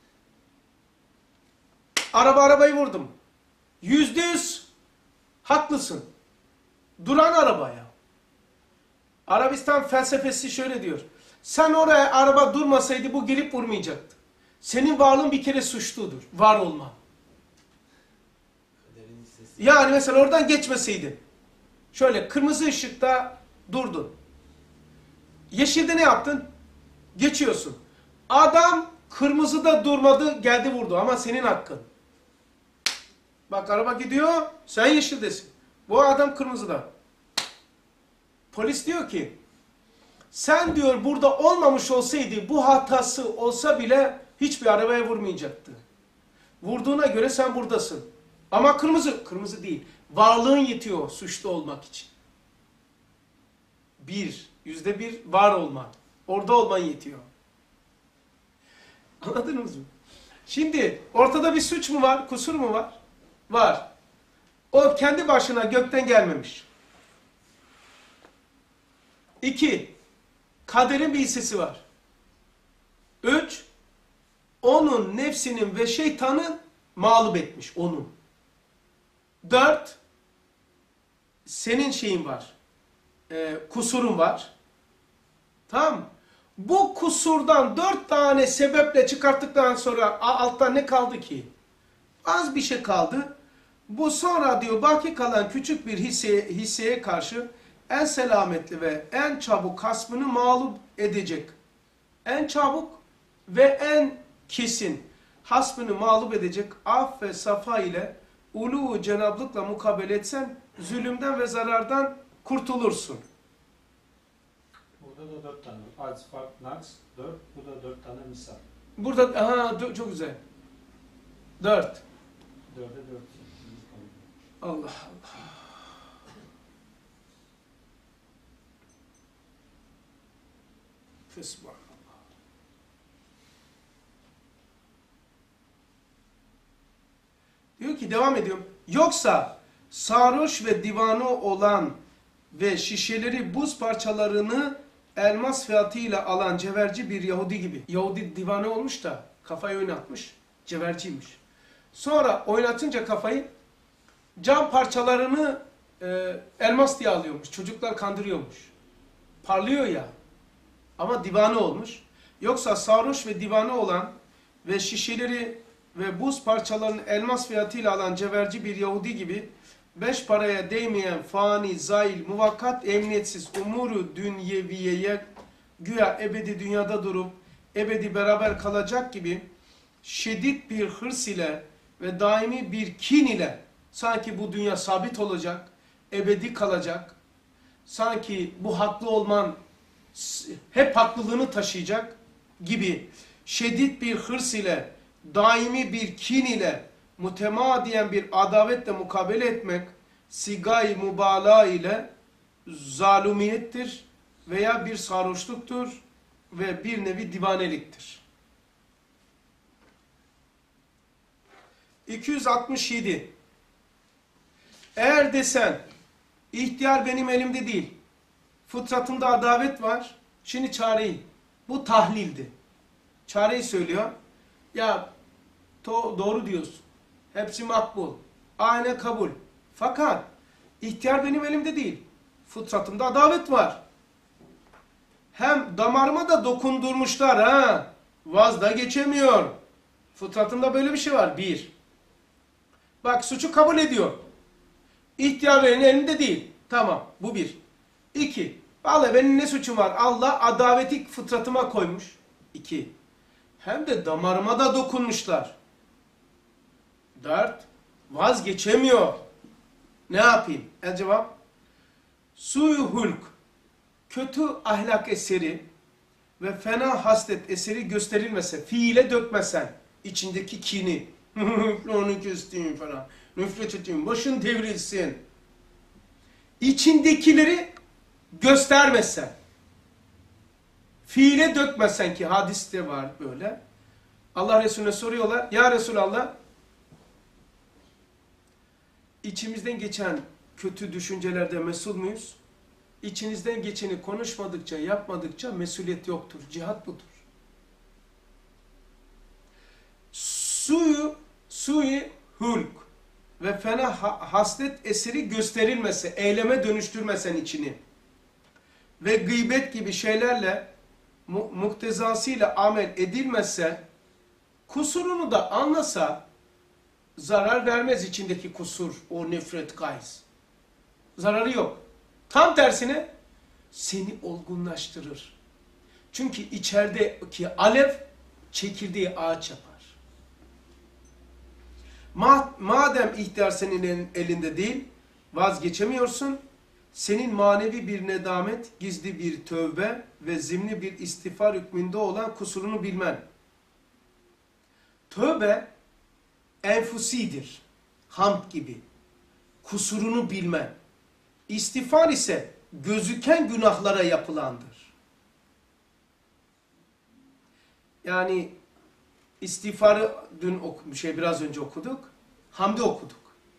Araba arabayı vurdum. Yüzde yüz haklısın. Duran araba ya. Arabistan felsefesi şöyle diyor. Sen oraya araba durmasaydı bu gelip vurmayacaktı. Senin varlığın bir kere suçludur. Var olma. Kaderin hissesi. Yani mesela oradan geçmeseydin. Şöyle kırmızı ışıkta durdun. Yeşilde ne yaptın? Geçiyorsun. Adam kırmızıda durmadı, geldi vurdu ama senin hakkın. Bak araba gidiyor, sen yeşildesin. Bu adam kırmızıda. Polis diyor ki, sen diyor burada olmamış olsaydı bu hatası olsa bile hiçbir arabaya vurmayacaktı. Vurduğuna göre sen buradasın. Ama kırmızı, kırmızı değil. Varlığın yetiyor suçlu olmak için. Bir, yüzde bir var olman. Orada olman yetiyor. Anladınız mı? Şimdi ortada bir suç mu var, kusur mu var? Var. O kendi başına gökten gelmemiş. İki, kaderin bir hissesi var. Üç, onun nefsinin ve şeytanın mağlup etmiş, onun. Dört, senin şeyin var, e, kusurun var. Tamam mı? Bu kusurdan dört tane sebeple çıkarttıktan sonra alttan ne kaldı ki? Az bir şey kaldı. Bu sonra diyor baki kalan küçük bir hisseye, hisseye karşı en selametli ve en çabuk hasmını mağlup edecek. En çabuk ve en kesin hasmını mağlup edecek af ve safa ile ulu cenablıkla mukabele etsen zulümden ve zarardan kurtulursun. Burada da dört tane. Az, fark, naks, dört. Bu da dört tane misal. Burada aha, çok güzel. Dört. Dörde dört. Allah Allah. Fesbah. Diyor ki devam ediyorum. Yoksa sarhoş ve divanı olan ve şişeleri buz parçalarını elmas fiyatıyla alan cevherci bir Yahudi gibi. Yahudi divanı olmuş da kafayı oynatmış. Cevherciymiş. Sonra oynatınca kafayı cam parçalarını e, elmas diye alıyormuş. Çocuklar kandırıyormuş. Parlıyor ya. Ama divanı olmuş. Yoksa sarhoş ve divanı olan ve şişeleri ve buz parçalarını elmas fiyatıyla alan cevherci bir Yahudi gibi beş paraya değmeyen fani, zail, muvakkat, emniyetsiz umuru dünyeviyeye güya ebedi dünyada durup ebedi beraber kalacak gibi şiddet bir hırs ile ve daimi bir kin ile sanki bu dünya sabit olacak, ebedi kalacak. sanki bu haklı olman hep haklılığını taşıyacak gibi şiddet bir hırs ile, daimi bir kin ile, mütemadiyen bir adavetle mukabele etmek, sigay mübalağa ile zalumiyettir veya bir sarhoşluktur ve bir nevi divaneliktir. iki yüz altmış yedi. Eğer desen, ihtiyar benim elimde değil, fıtratımda adavet var, şimdi çareyi. Bu tahlildi. Çareyi söylüyor. Ya doğru diyorsun. Hepsi makbul. Aynen kabul. Fakat ihtiyar benim elimde değil. Fıtratımda adavet var. Hem damarıma da dokundurmuşlar ha. Vaz da geçemiyor. Fıtratımda böyle bir şey var. Bir. Bak suçu kabul ediyor. İhtiyar benim elimde değil. Tamam. Bu bir. İki. Vallahi benim ne suçum var? Allah adaveti fıtratıma koymuş. İki. Hem de damarıma da dokunmuşlar. Dört. Vazgeçemiyor. Ne yapayım? El cevap. Suyu hulk. Kötü ahlak eseri ve fena haslet eseri gösterilmese, fiile dökmesen, içindeki kini, onu küstüğün falan, nefret ettiğin, başın devrilsin. İçindekileri göstermesen, fiile dökmesen ki hadiste var böyle. Allah Resulüne soruyorlar, ya Resulallah, içimizden geçen kötü düşüncelerde mesul muyuz? İçinizden geçeni konuşmadıkça, yapmadıkça mesuliyet yoktur. Cihat budur. Suyu, suyu hulk ve fena haslet eseri gösterilmese, eyleme dönüştürmesen içini ve gıybet gibi şeylerle mu muktezasıyla amel edilmezse, kusurunu da anlasa zarar vermez içindeki kusur, o nefret, gayz. Zararı yok. Tam tersine seni olgunlaştırır. Çünkü içerideki alev çekirdeği ağaç yapar. Ma madem ihtiyar senin elinde değil, vazgeçemiyorsun, senin manevi bir nedamet, gizli bir tövbe ve zimni bir istiğfar hükmünde olan kusurunu bilmen. Tövbe enfusidir, hamd gibi. Kusurunu bilmen. İstiğfar ise gözüken günahlara yapılandır. Yani istiğfarı dün bir şey biraz önce okuduk. Hamdi okuduk.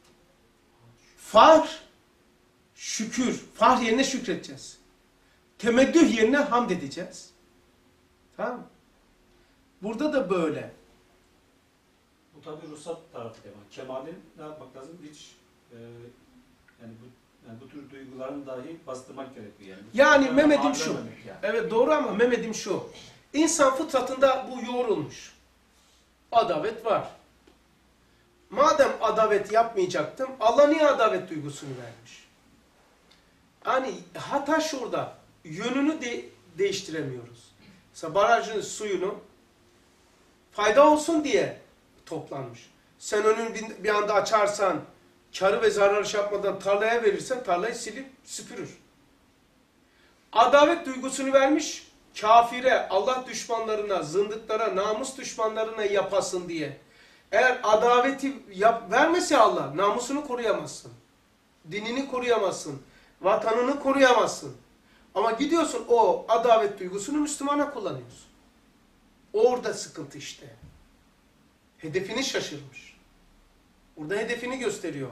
Fahr, şükür. Fahr yerine şükredeceğiz. Temeddüh yerine hamd edeceğiz. Tamam mı? Burada da böyle. Bu tabi ruhsat tarafı demek. Kemal'in ne yapmak lazım? Hiç e, yani bu yani bu tür duyguların dahi bastırmak gerekiyor yani. Yani Yani Mehmet'im şu. yani. Evet doğru ama Mehmet'im şu. İnsan fıtratında bu yoğrulmuş. Adavet var. Madem adavet yapmayacaktım, Allah niye adavet duygusunu vermiş? Yani hata şurada. Yönünü de değiştiremiyoruz. Mesela barajın suyunu fayda olsun diye toplanmış. Sen önün bir anda açarsan, karı ve zararı şey yapmadan tarlaya verirsen tarlayı silip süpürür. Adavet duygusunu vermiş, kafire, Allah düşmanlarına, zındıklara, namus düşmanlarına yapasın diye. Eğer adaveti yap, vermese Allah, namusunu koruyamazsın. Dinini koruyamazsın. Vatanını koruyamazsın. Ama gidiyorsun o adavet duygusunu Müslümana kullanıyorsun. Orada sıkıntı işte. Hedefini şaşırmış. Burada hedefini gösteriyor.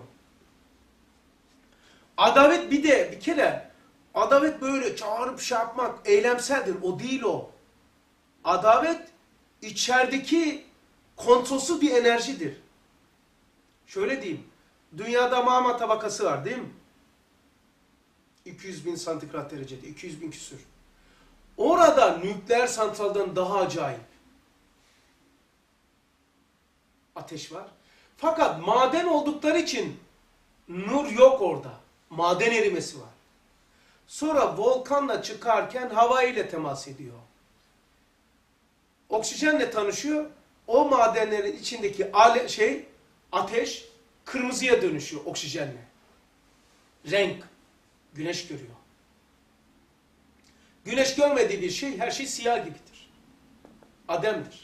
Adavet bir de bir kere adavet böyle çağırıp şey yapmak eylemseldir. O değil o. Adavet içerideki kontrolsüz bir enerjidir. Şöyle diyeyim. Dünyada mağma tabakası var değil mi? iki yüz bin santigrat derecede. iki yüz bin küsür. Orada nükleer santraldan daha acayip ateş var. Fakat maden oldukları için nur yok orada. Maden erimesi var. Sonra volkanla çıkarken hava ile temas ediyor. Oksijenle tanışıyor. O madenlerin içindeki ale, şey ateş kırmızıya dönüşüyor oksijenle. Renk. Güneş görüyor. Güneş görmediği bir şey, her şey siyah gibidir. Adem'dir.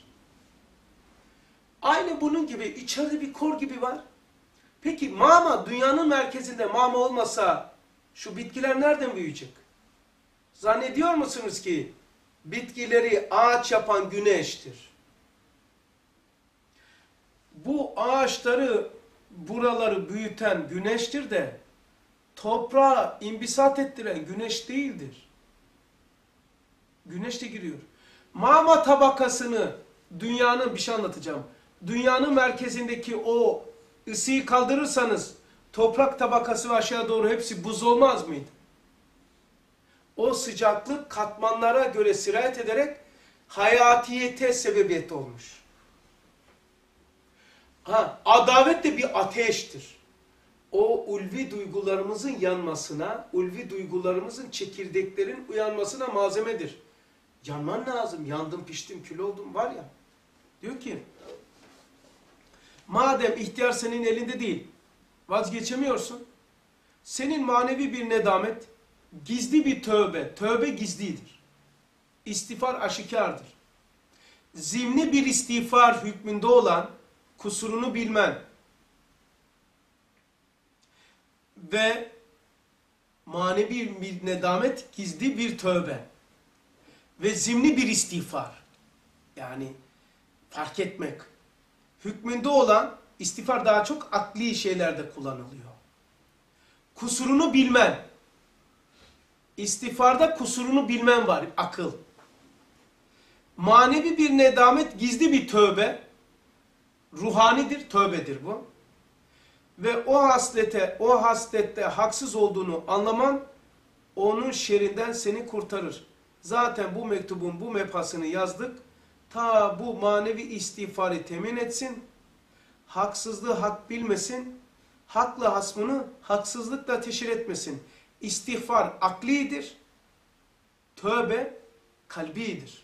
Aynı bunun gibi içeride bir kor gibi var. Peki mama, dünyanın merkezinde mama olmasa şu bitkiler nereden büyüyecek? Zannediyor musunuz ki bitkileri ağaç yapan güneştir? Bu ağaçları, buraları büyüten güneştir de toprağa imbisat ettiren güneş değildir. Güneş de giriyor. Mama tabakasını, dünyanın, bir şey anlatacağım. Dünyanın merkezindeki o ısıyı kaldırırsanız toprak tabakası ve aşağı doğru hepsi buz olmaz mıydı? O sıcaklık katmanlara göre sirayet ederek hayatiyete sebebiyet olmuş. Ha, adavet de bir ateştir. O ulvi duygularımızın yanmasına, ulvi duygularımızın çekirdeklerin uyanmasına malzemedir. Yanman lazım. Yandım, piştim, kül oldum var ya. Diyor ki, madem ihtiyar senin elinde değil, vazgeçemiyorsun. Senin manevi bir nedamet, gizli bir tövbe, tövbe gizlidir. İstiğfar aşikardır. Zimni bir istiğfar hükmünde olan kusurunu bilmen ve manevi bir nedamet, gizli bir tövbe ve zimni bir istiğfar, yani fark etmek hükmünde olan istiğfar daha çok akli şeylerde kullanılıyor. Kusurunu bilmen, istiğfarda kusurunu bilmen var, akıl. Manevi bir nedamet, gizli bir tövbe, ruhanidir, tövbedir bu. Ve o haslete, o haslette haksız olduğunu anlaman, onun şerrinden seni kurtarır. Zaten bu mektubun bu mefasını yazdık. Ta bu manevi istiğfarı temin etsin. Haksızlığı hak bilmesin. Hakla hasmını haksızlıkla teşhir etmesin. İstiğfar aklidir. Tövbe kalbidir.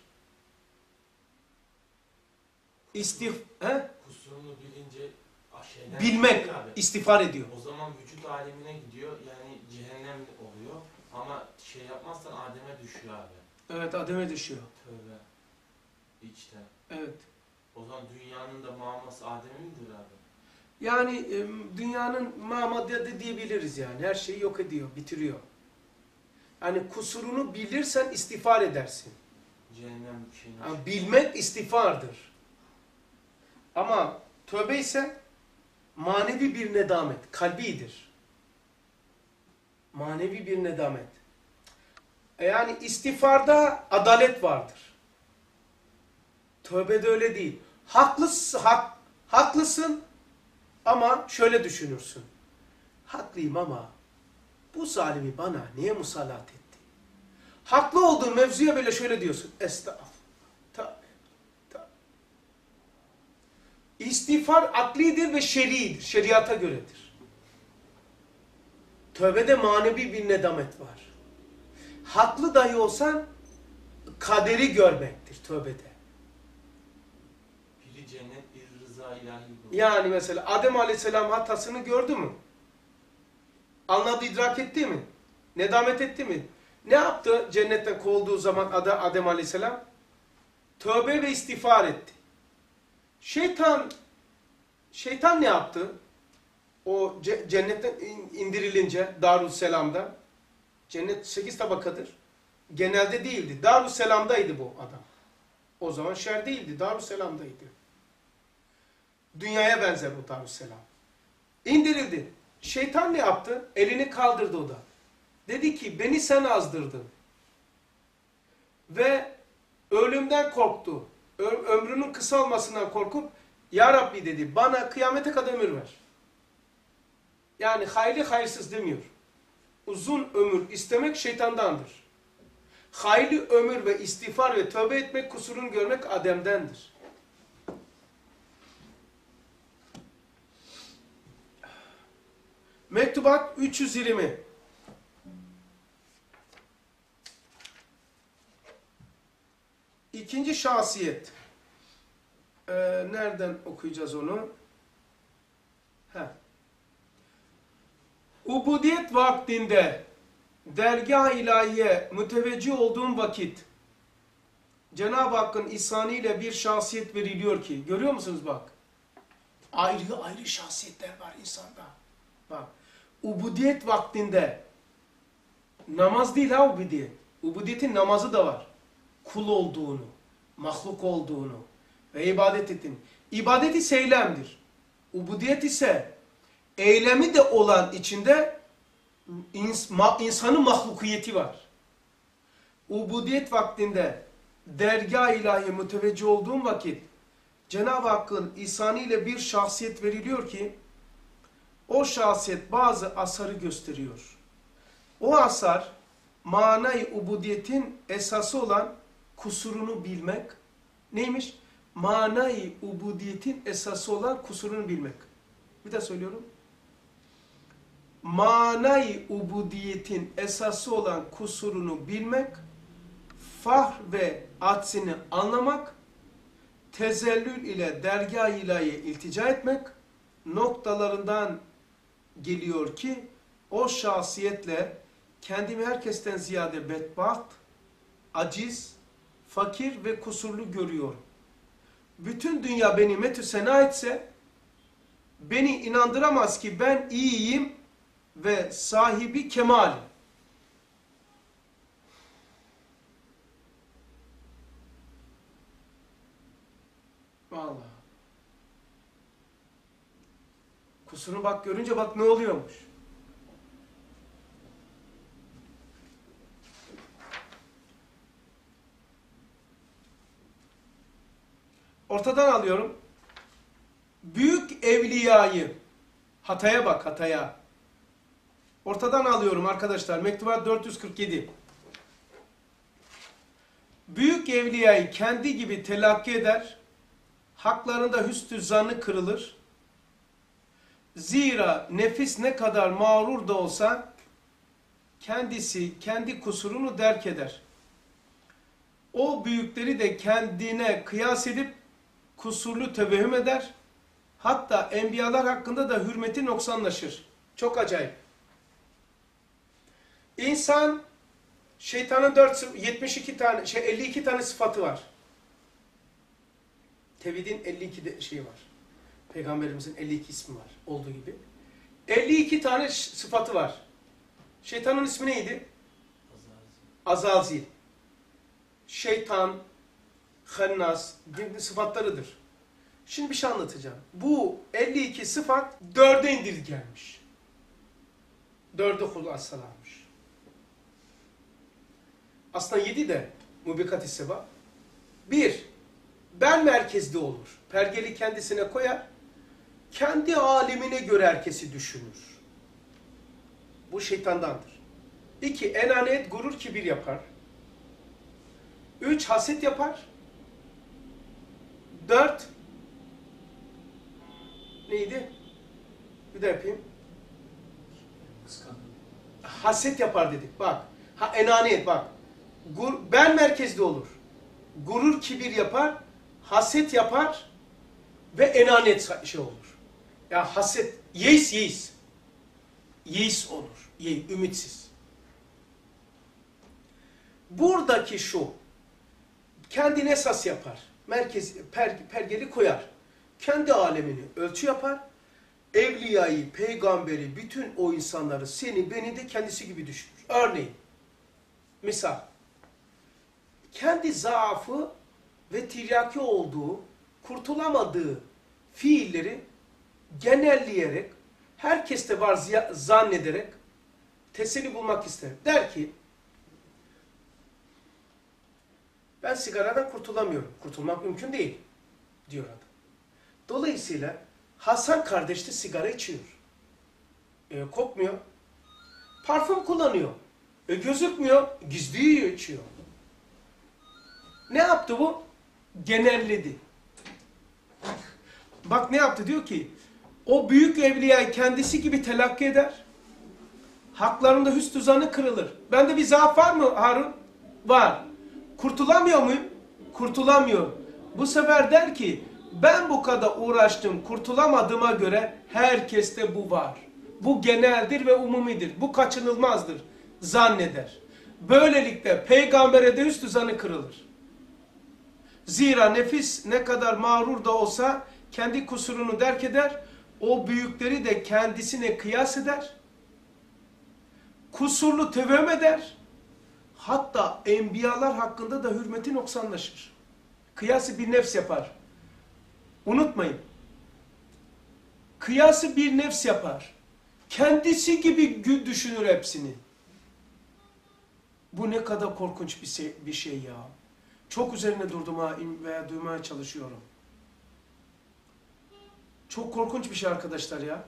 İstif he? Kusurunu bilince şeyden Bilmek, abi. istiğfar ediyor. O zaman vücut alemine gidiyor, yani cehennem oluyor. Ama şey yapmazsan Adem'e düşüyor abi. Evet, Adem'e düşüyor. Tövbe. İçten. Evet. O zaman dünyanın da maması Adem'e midir abi? Yani e, dünyanın mamada da diyebiliriz yani. Her şeyi yok ediyor, bitiriyor. Yani kusurunu bilirsen istiğfar edersin. Cehennem bir şeyin. Yani bilmek istiğfardır. Ama tövbe ise manevi bir nedamet, kalbidir. Manevi bir nedamet. Yani istiğfarda adalet vardır. Tövbede öyle değil. Haklısın, hak, haklısın ama şöyle düşünürsün. Haklıyım ama bu zalimi bana niye musallat etti? Haklı olduğun mevzuya böyle şöyle diyorsun. Estağfurullah. Tabii. Tabii. İstiğfar aklidir ve şer'idir. Şeriata göredir. Tövbede manevi bir nedamet var. Haklı dahi olsan kaderi görmektir tövbede. Biri cennet, biri rıza ilahi bu. Yani mesela Adem Aleyhisselam hatasını gördü mü? Anladı, idrak etti mi? Nedamet etti mi? Ne yaptı cennetten kovulduğu zaman Adem Aleyhisselam? Tövbe ve istiğfar etti. Şeytan, şeytan ne yaptı? O cennetten indirilince Darüsselam'da, cennet sekiz tabakadır. Genelde değildi. Darüsselam'daydı bu adam. O zaman şer değildi. Darüsselam'daydı. Dünyaya benzer bu Darüsselam. İndirildi. Şeytan ne yaptı? Elini kaldırdı o da. Dedi ki beni sen azdırdın. Ve ölümden korktu. Ömrünün kısa olmasından korkup Ya Rabbi dedi bana kıyamete kadar ömür ver. Yani hayırlı hayırsız demiyor. Uzun ömür istemek şeytandandır. Hayırlı ömür ve istiğfar ve tövbe etmek, kusurunu görmek Adem'dendir. Mektubat üç yüz yirmi. İkinci şahsiyet. Ee, nereden okuyacağız onu? Heh. Ubudiyet vaktinde dergâh-ı ilahiye müteveccih olduğum vakit Cenab-ı Hakk'ın ihsanıyla bir şahsiyet veriliyor ki, görüyor musunuz bak? Ayrı ayrı şahsiyetler var insanda. Bak, ubudiyet vaktinde namaz değil ha ubudiyet. Ubudiyetin namazı da var. Kul olduğunu, mahluk olduğunu ve ibadet ettiğini. İbadet ise eylemdir. Ubudiyet ise eylemi de olan içinde ins ma insanın mahlukiyeti var. Ubudiyet vaktinde dergâh-ı ilahiye müteveccih olduğum vakit Cenab-ı Hakk'ın ihsanıyla bir şahsiyet veriliyor ki o şahsiyet bazı asarı gösteriyor. O asar manay ubudiyetin esası olan kusurunu bilmek. Neymiş? Manay ubudiyetin esası olan kusurunu bilmek. Bir daha söylüyorum. Manay ubudiyetin esası olan kusurunu bilmek, fahr ve atsini anlamak, tezellül ile dergâh-ı ilahiye iltica etmek noktalarından geliyor ki o şahsiyetle kendimi herkesten ziyade bedbaht, aciz, fakir ve kusurlu görüyorum. Bütün dünya beni metü sena etse beni inandıramaz ki ben iyiyim ve sahibi kemalim. Vallahi. Kusurunu bak görünce bak ne oluyormuş. Ortadan alıyorum. Büyük evliyayı, hataya bak hataya. Ortadan alıyorum arkadaşlar. Mektubat dört yüz kırk yedi. Büyük evliyayı kendi gibi telakki eder. Haklarında hüsnü zannı kırılır. Zira nefis ne kadar mağrur da olsa kendisi kendi kusurunu derk eder. O büyükleri de kendine kıyas edip kusurlu tevehüm eder. Hatta enbiyalar hakkında da hürmeti noksanlaşır. Çok acayip. İnsan şeytanın dört, yetmiş iki tane, şey elli iki tane sıfatı var. Tevhidin elli iki de şey var. Peygamberimizin elli iki ismi var olduğu gibi. elli iki tane sıfatı var. Şeytanın ismi neydi? Azazil. Şeytan, Hennas gibi sıfatlarıdır. Şimdi bir şey anlatacağım. Bu elli iki sıfat dörde indirgenmiş. Dörde hulassalanmış. Aslında yedi de mubikat-i seba. Bir, ben merkezde olur. Pergeli kendisine koyar. Kendi alemine göre herkesi düşünür. Bu şeytandandır. İki, enaniyet, gurur, kibir yapar. Üç, haset yapar. Dört, neydi? Bir de yapayım. Kıskandım. Haset yapar dedik. Bak. Ha, enaniyet bak. Gur, ben merkezde olur. Gurur, kibir yapar. Haset yapar. Ve enaniyet şey olur. Ya yani haset, yeis yeis. Yeis olur. Yeis, ümitsiz. Buradaki şu. Kendini esas yapar. Merkez, per, pergeli koyar. Kendi alemini ölçü yapar. Evliyayı, peygamberi, bütün o insanları, seni, beni de kendisi gibi düşünür. Örneğin, misal, kendi zaafı ve tiryaki olduğu, kurtulamadığı fiilleri genelleyerek, herkeste var zannederek teselli bulmak ister. Der ki, ben sigaradan kurtulamıyorum. Kurtulmak mümkün değil, diyor adam. Dolayısıyla Hasan kardeş de sigara içiyor. E, kokmuyor. Parfüm kullanıyor. E, gözükmüyor. Gizli yiyor, içiyor. Ne yaptı bu? Genelledi. Bak ne yaptı? Diyor ki, o büyük evliyayı kendisi gibi telakki eder. Haklarında hüsnü zanı kırılır. Bende bir zaaf var mı Harun? Var. Kurtulamıyor muyum? Kurtulamıyor. Bu sefer der ki, ben bu kadar uğraştım, kurtulamadığıma göre herkeste bu var. Bu geneldir ve umumidir. Bu kaçınılmazdır. zanneder. Böylelikle peygambere de üstü zanı kırılır. Zira nefis ne kadar mağrur da olsa kendi kusurunu derk eder, o büyükleri de kendisine kıyas eder, kusurlu tevhem eder, hatta enbiyalar hakkında da hürmeti noksanlaşır. Kıyası bir nefs yapar. Unutmayın. Kıyası bir nefs yapar. Kendisi gibi düşünür hepsini. Bu ne kadar korkunç bir şey, bir şey ya. Çok üzerine durdum veya duymaya çalışıyorum. Çok korkunç bir şey arkadaşlar ya.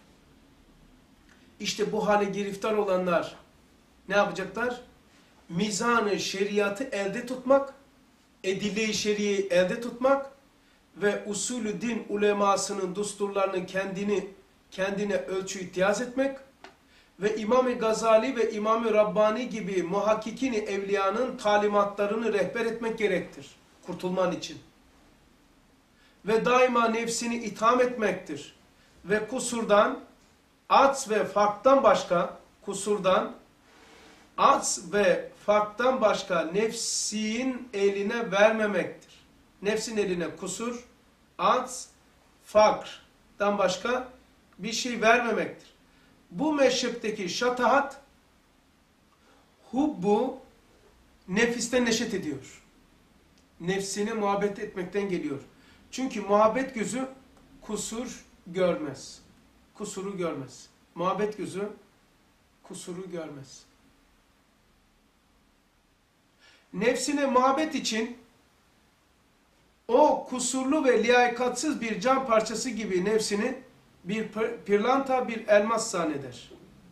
İşte bu hale giriftar olanlar ne yapacaklar? Mizan-ı şeriatı elde tutmak, edille-i şeriyi elde tutmak ve usulü din ulemasının düsturlarını kendini kendine ölçü ittihaz etmek ve İmam-ı Gazali ve İmam-ı Rabbani gibi muhakkikini evliyanın talimatlarını rehber etmek gerektir kurtulman için. Ve daima nefsini itham etmektir. Ve kusurdan, ats ve farktan başka, kusurdan, ats ve farktan başka nefsin eline vermemektir. Nefsin eline kusur, ats, fakrdan başka bir şey vermemektir. Bu meşrepteki şatahat, hubbu, nefisten neşet ediyor. Nefsine muhabbet etmekten geliyor. Çünkü muhabbet gözü kusur görmez. Kusuru görmez. Muhabbet gözü kusuru görmez. Nefsine muhabbet için o kusurlu ve liyakatsız bir cam parçası gibi nefsini bir pırlanta, bir elmas zanneder.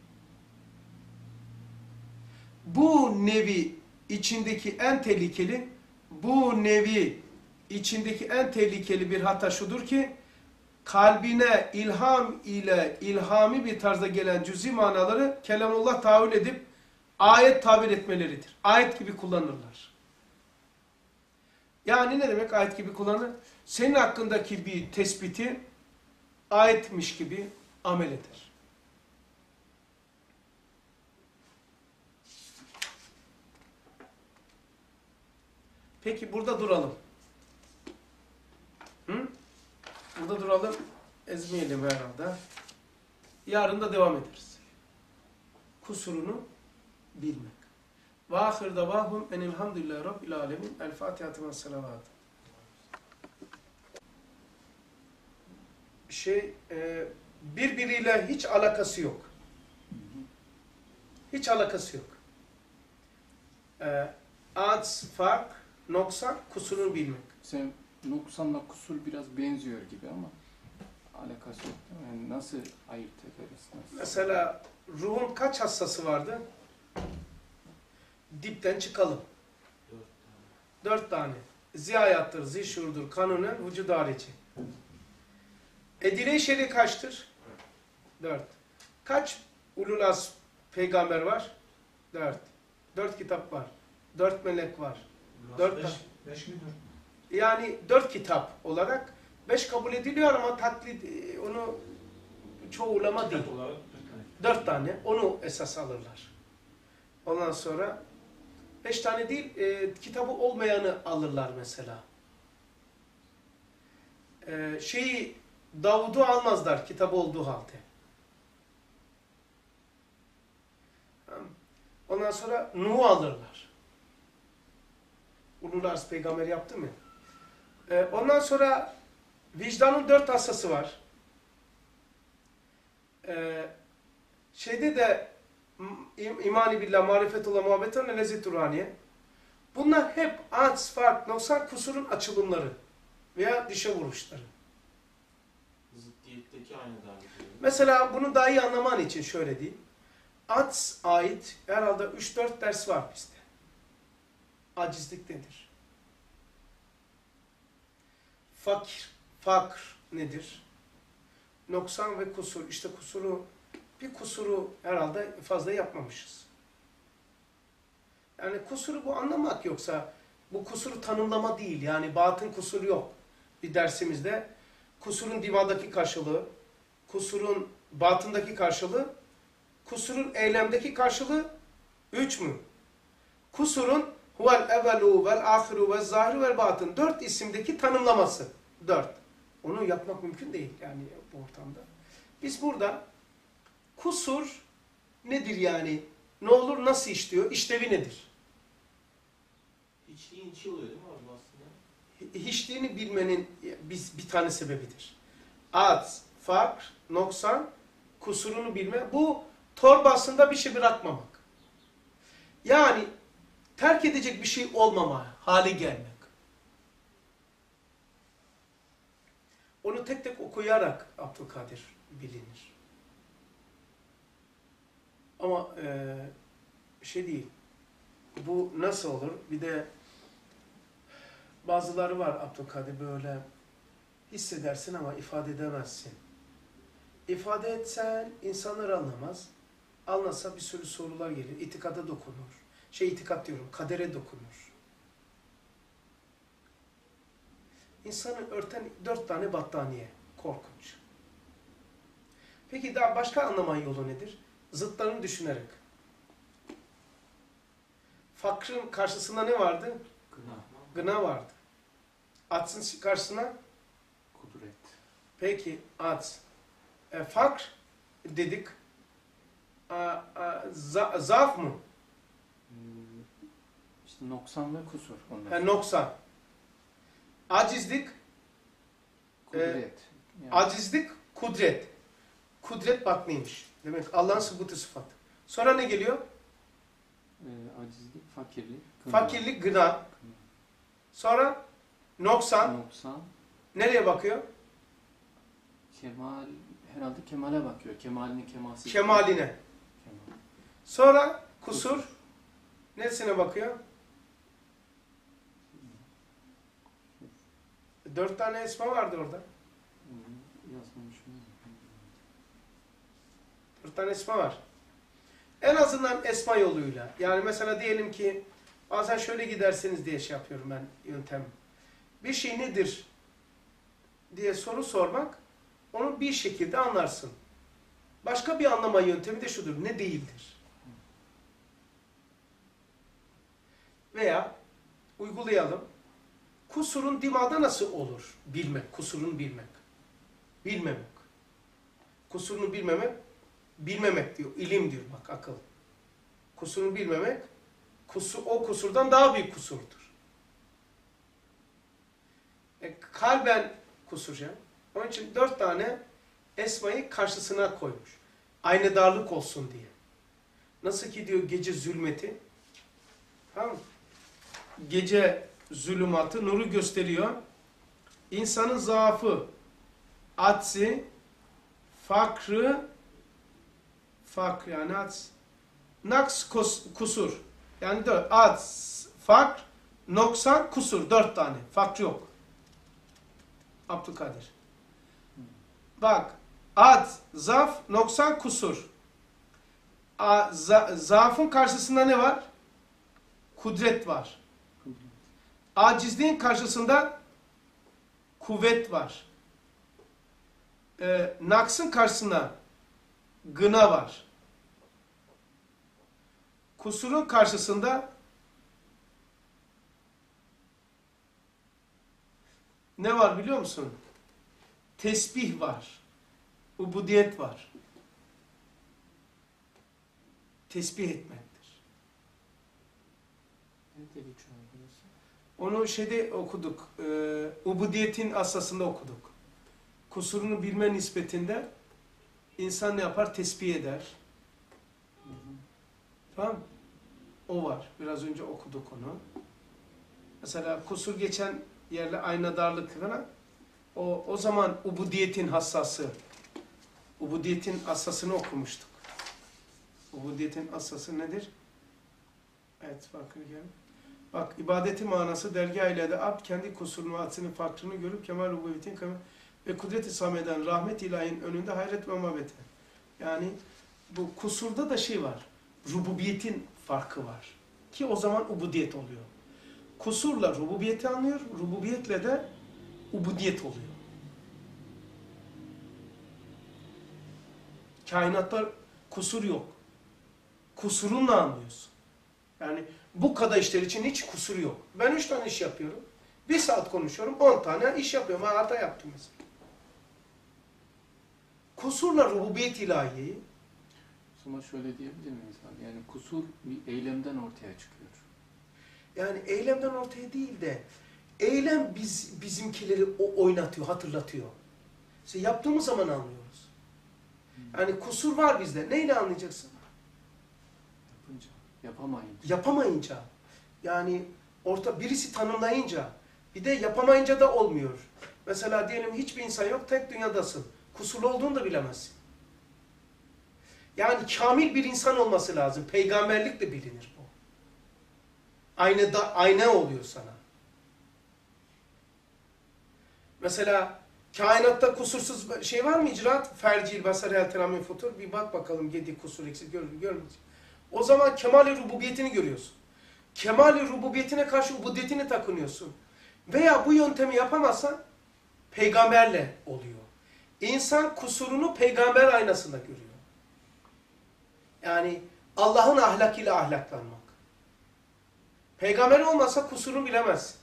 Bu nevi içindeki en tehlikeli, bu nevi içindeki en tehlikeli bir hata şudur ki, kalbine ilham ile ilhami bir tarzda gelen cüzi manaları kelamullah tavil edip ayet tabir etmeleridir. Ayet gibi kullanırlar. Yani ne demek ayet gibi kullanır? Senin hakkındaki bir tespiti ayetmiş gibi amel eder. Peki burada duralım. Hı? Burada duralım. Ezmeyelim herhalde. Yarın da devam ederiz. Kusurunu bilmek. Ve ahir davahum enilhamdülillahi rabbil alemin. El Fatiha'tı ve selavat. Şey, e, birbiriyle hiç alakası yok. Hiç alakası yok. E, Ats, fark, noksan, kusurunu bilmek. Sen noksanla kusur biraz benziyor gibi ama alakası yok değil mi? Yani nasıl ayırt ederiz? Nasıl? Mesela ruhun kaç hassası vardı? Dipten çıkalım. Dört tane. Ziyayattır, zişurdur, kanunen, vücud harici. Edile-i şer'i kaçtır? Dört. Kaç ululaz peygamber var? Dört. Dört kitap var. Dört melek var. Dört beş, beş mi dört? Yani dört kitap olarak beş kabul ediliyor ama taklit onu çoğu ulema değil. Kitap olarak dört tane. Dört tane. Onu esas alırlar. Ondan sonra beş tane değil, e, kitabı olmayanı alırlar mesela. E, şeyi Davud'u almazlar kitabı olduğu halde. Ondan sonra Nuh'u alırlar. Ulul Arz peygamber yaptı mı? E, ondan sonra vicdanın dört hassası var. E, şeyde de imani billah, marifetullah, muhabbetullah, lezzet-i ruhaniye. Bunlar hep ats, fark, noksan, kusurun açılımları veya dişe vuruşları. Ziddiyetteki aynı davet ediyor. Mesela bunu daha iyi anlaman için şöyle diyeyim. Ats ait herhalde üç dört ders var bizde. Acizlik nedir? Fakir, fakr nedir? Noksan ve kusur. İşte kusuru, bir kusuru herhalde fazla yapmamışız. Yani kusuru bu anlamak yoksa bu kusuru tanımlama değil. Yani batın kusuru yok. Bir dersimizde kusurun divadaki karşılığı, kusurun batındaki karşılığı, kusurun eylemdeki karşılığı Üç mü? Kusurun huvel evvelu vel ahiru vel zahiru vel batın. Dört isimdeki tanımlaması. Dört. Onu yapmak mümkün değil yani bu ortamda. Biz burada kusur nedir yani? Ne olur, nasıl işliyor? İşlevi nedir? İçliğin içi oluyor değil mi abi aslında? Hiçliğini bilmenin biz bir tane sebebidir. Ad, fakr, noksan, kusurunu bilme. Bu torbasında bir şey bırakmamak. Yani terk edecek bir şey olmama hale gelmek. Onu tek tek okuyarak Abdülkadir bilinir. Ama e, şey değil. Bu nasıl olur? Bir de bazıları var Abdülkadir, böyle hissedersin ama ifade edemezsin. İfade etsen insanlar anlamaz. Anlasa bir sürü sorular gelir. İtikada dokunur. Şey itikat diyorum, kadere dokunur. İnsanı örten dört tane battaniye. Korkunç. Peki daha başka anlama yolu nedir? Zıtlarını düşünerek. Fakrın karşısında ne vardı? Gına, Gına vardı. Atsın karşısına? kudret. Peki at. E, fakr dedik. A, a, za, zaaf mı? Hmm, İşte noksan ve kusur. Onlar. E, noksan. Acizlik. Kudret. Yani, Acizlik, kudret. Kudret bak neymiş? Demek Allah'ın sıbutu sıfat. Sonra ne geliyor? e, acizlik, fakirlik. Gına. Fakirlik, gına. Sonra noksan. Noksan. Nereye bakıyor? Kemal, herhalde kemale bakıyor. Kemalini kemalsiz. Kemaline. Kemal. Sonra kusur. Neresine bakıyor? Dört tane esma vardı orada. Hmm, yazmamışım. Dört tane esma var. En azından esma yoluyla. Yani mesela diyelim ki bazen şöyle giderseniz diye şey yapıyorum ben yöntem. Bir şey nedir diye soru sormak, onu bir şekilde anlarsın. Başka bir anlama yöntemi de şudur. Ne değildir? Veya uygulayalım. Kusurun dimada nasıl olur? Bilmek. Kusurunu bilmek. Bilmemek. Kusurunu bilmemek, bilmemek diyor. İlim diyor bak, akıl. Kusurunu bilmemek, kusur, o kusurdan daha büyük kusurdur. E, kalben kusuracağım. Onun için dört tane esmayı karşısına koymuş. Aynı darlık olsun diye. Nasıl ki diyor gece zulmeti, tamam mı? Gece zulümatı nuru gösteriyor. İnsanın zaafı, atsi, fakrı, fakr yani ats, naks kusur. Yani dört, ats, fakr, noksan, kusur. Dört tane. Fakr yok. Abdülkadir. Bak, ad, zaf, noksan, kusur. A, za, zaafın karşısında ne var? Kudret var. Acizliğin karşısında kuvvet var. Ee, naksın karşısında gına var. Kusurun karşısında ne var biliyor musun? Tesbih var. Ubudiyet var. Tesbih etmektir. Nerede geçiyor burası? Onu şeyde okuduk. E, ubudiyetin asasında okuduk. Kusurunu bilme nispetinde insan ne yapar? Tesbih eder. Hı hı. Tamam mı? O var. Biraz önce okuduk onu. Mesela kusur geçen yerle aynadarlık falan. O, o zaman ubudiyetin hassası. Ubudiyetin asasını okumuştuk. Ubudiyetin asası nedir? Evet, bakın gelin. Bak, ibadeti manası dergâh ile de abd kendi kusurunu, atsini, fakrını görüp kemal ubudiyetin kemal ve kudret-i sameden rahmet ilahinin önünde hayret ve muhabbete. Yani bu kusurda da şey var. Rububiyetin farkı var. Ki o zaman ubudiyet oluyor. Kusurla rububiyeti anlıyor, rububiyetle de ubudiyet oluyor. Kainatta kusur yok. Kusurunla anlıyorsun. Yani bu kadar işler için hiç kusur yok. Ben üç tane iş yapıyorum. Bir saat konuşuyorum, on tane iş yapıyorum. Ha, hata yaptım mesela. Kusurla rububiyet ilahiyeyi, O zaman şöyle diyebilir miyiz abi? Yani kusur bir eylemden ortaya çıkıyor. yani eylemden ortaya değil de eylem biz bizimkileri o oynatıyor, hatırlatıyor. İşte yaptığımız zaman anlıyoruz. Yani kusur var bizde. Neyle anlayacaksın? Yapınca, yapamayınca. Yapamayınca. Yani orta birisi tanımlayınca, bir de yapamayınca da olmuyor. Mesela diyelim hiçbir insan yok, tek dünyadasın. Kusurlu olduğunu da bilemezsin. Yani kamil bir insan olması lazım. Peygamberlik de bilinir bu. Ayna da ayna oluyor sana. Mesela kainatta kusursuz şey var mı icraat? Fercil, basar, el, teramin, futur. Bir bak bakalım yedi kusur eksik gör, görmeyecek. O zaman kemal-i rububiyetini görüyorsun. Kemal-i rububiyetine karşı ubudiyetini takınıyorsun. Veya bu yöntemi yapamazsan peygamberle oluyor. İnsan kusurunu peygamber aynasında görüyor. Yani Allah'ın ahlakıyla ahlaklanmak. Peygamber olmasa kusurunu bilemezsin.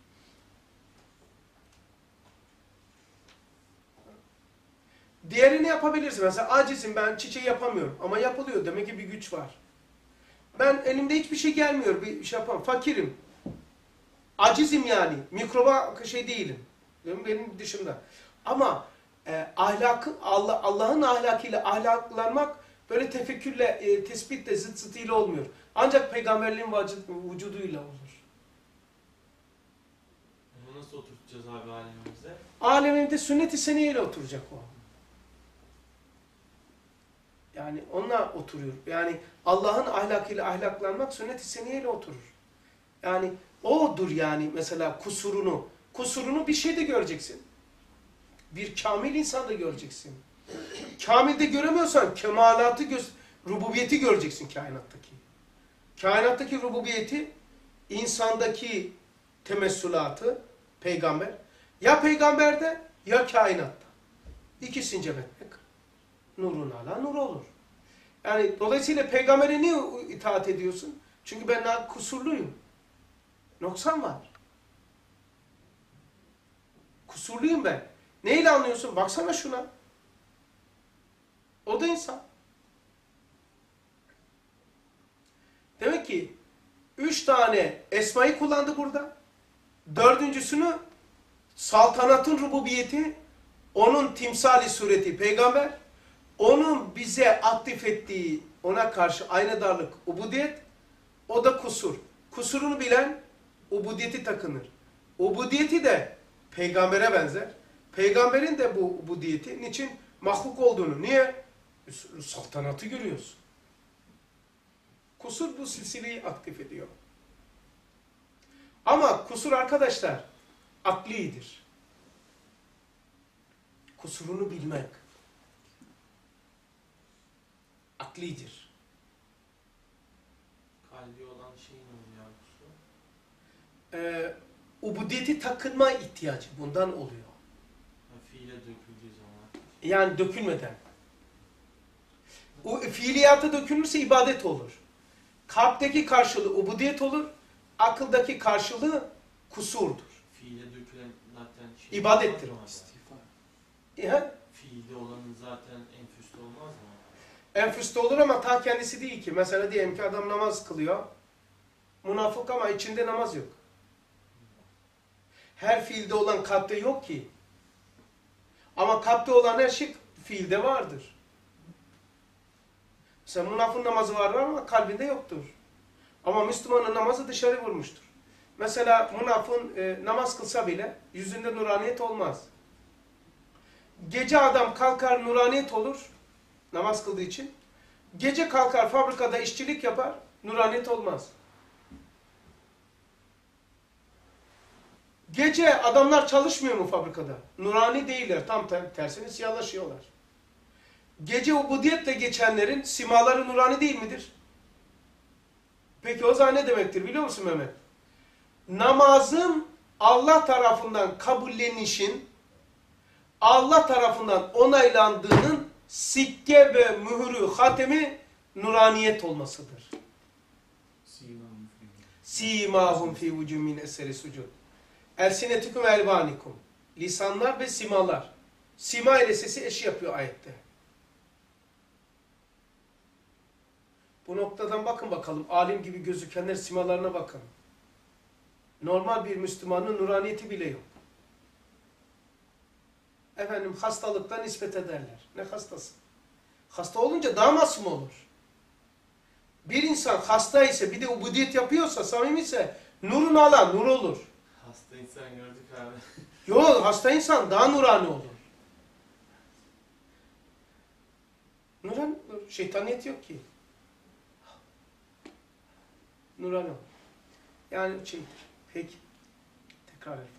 Diğerini yapabilirsin. Mesela acizim, ben çiçeği yapamıyorum ama yapılıyor. Demek ki bir güç var. Ben elimde hiçbir şey gelmiyor. Bir şey yapamam. Fakirim. Acizim yani. Mikroba şey değilim. Benim dışımda. Ama e, ahlakı Allah Allah'ın ahlakıyla ahlaklanmak böyle tefekkürle, e, tespitle, zıt zıtıyla olmuyor. Ancak peygamberliğin vacid, vücuduyla olur. Bunu nasıl oturtacağız abi alemimize? Aleminde sünnet-i seniyeyle oturacak o. Yani onunla oturuyor. Yani Allah'ın ahlakıyla ahlaklanmak sünnet-i seniyeyle oturur. Yani odur yani mesela kusurunu. Kusurunu bir şeyde göreceksin. Bir kamil insanda göreceksin. Kamilde göremiyorsan kemalatı, rububiyeti göreceksin kainattaki. Kainattaki rububiyeti, insandaki temessülatı, peygamber. Ya peygamberde ya kainatta. İkisini cem etmek. Nurun ala nur olur. Yani dolayısıyla peygambere niye itaat ediyorsun? Çünkü ben kusurluyum. Noksan var. Kusurluyum ben. Neyle anlıyorsun? Baksana şuna. O da insan. Demek ki üç tane esmayı kullandı burada. Dördüncüsünü saltanatın rububiyeti, onun timsali sureti peygamber, onun bize aktif ettiği, ona karşı aynadarlık, ubudiyet, o da kusur. Kusurunu bilen ubudiyeti takınır. Ubudiyeti de peygambere benzer. Peygamberin de bu ubudiyeti niçin? Mahluk olduğunu. Niye? Saltanatı görüyorsun. Kusur bu silsileyi aktif ediyor. Ama kusur arkadaşlar aklidir. Kusurunu bilmek aklidir. Kalbi olan şey ne oluyor abi kusur? Ee, ubudiyeti takınma ihtiyacı bundan oluyor. Ha, fiile döküldüğü zaman. Yani dökülmeden. O fiiliyata dökülürse ibadet olur. Kalpteki karşılığı ubudiyet olur. Akıldaki karşılığı kusurdur. Fiile dökülen zaten şey İbadettir olmaz o. mı abi? İstiğfar. Yani Fiilde olanın zaten enfüste olmaz mı? enfüste olur ama ta kendisi değil ki. Mesela diyelim ki adam namaz kılıyor. Münafık ama içinde namaz yok. Her fiilde olan kalpte yok ki. Ama kalpte olan her şey fiilde vardır. Mesela münafığın namazı var ama kalbinde yoktur. Ama Müslümanın namazı dışarı vurmuştur. Mesela münafığın e, namaz kılsa bile yüzünde nuraniyet olmaz. Gece adam kalkar nuraniyet olur namaz kıldığı için. Gece kalkar fabrikada işçilik yapar nuraniyet olmaz. Gece adamlar çalışmıyor mu fabrikada? Nurani değiller. Tam tersine siyahlaşıyorlar. Gece ubudiyetle geçenlerin simaları nurani değil midir? Peki o zaman ne demektir biliyor musun Mehmet? Namazın Allah tarafından kabullenişin, Allah tarafından onaylandığının sikke ve mührü, hatemi nuraniyet olmasıdır. Siman. Simahum fi vucuhim min eseri sucud. Elsinetikum elvanikum. Lisanlar ve simalar. Sima ile sesi eşi yapıyor ayette. Bu noktadan bakın bakalım. Alim gibi gözükenler simalarına bakın. Normal bir Müslümanın nuraniyeti bile yok. Efendim hastalıktan nispet ederler. Ne hastası? Hasta olunca daha masum olur. Bir insan hasta ise bir de ubudiyet yapıyorsa, samimi ise nurunu alan nur olur. Hasta insan gördük abi. Yok, hasta insan daha nurani olur. Nuran, şeytaniyet yok ki. Nurani olur. Yani şey, peki. Tekrar edelim.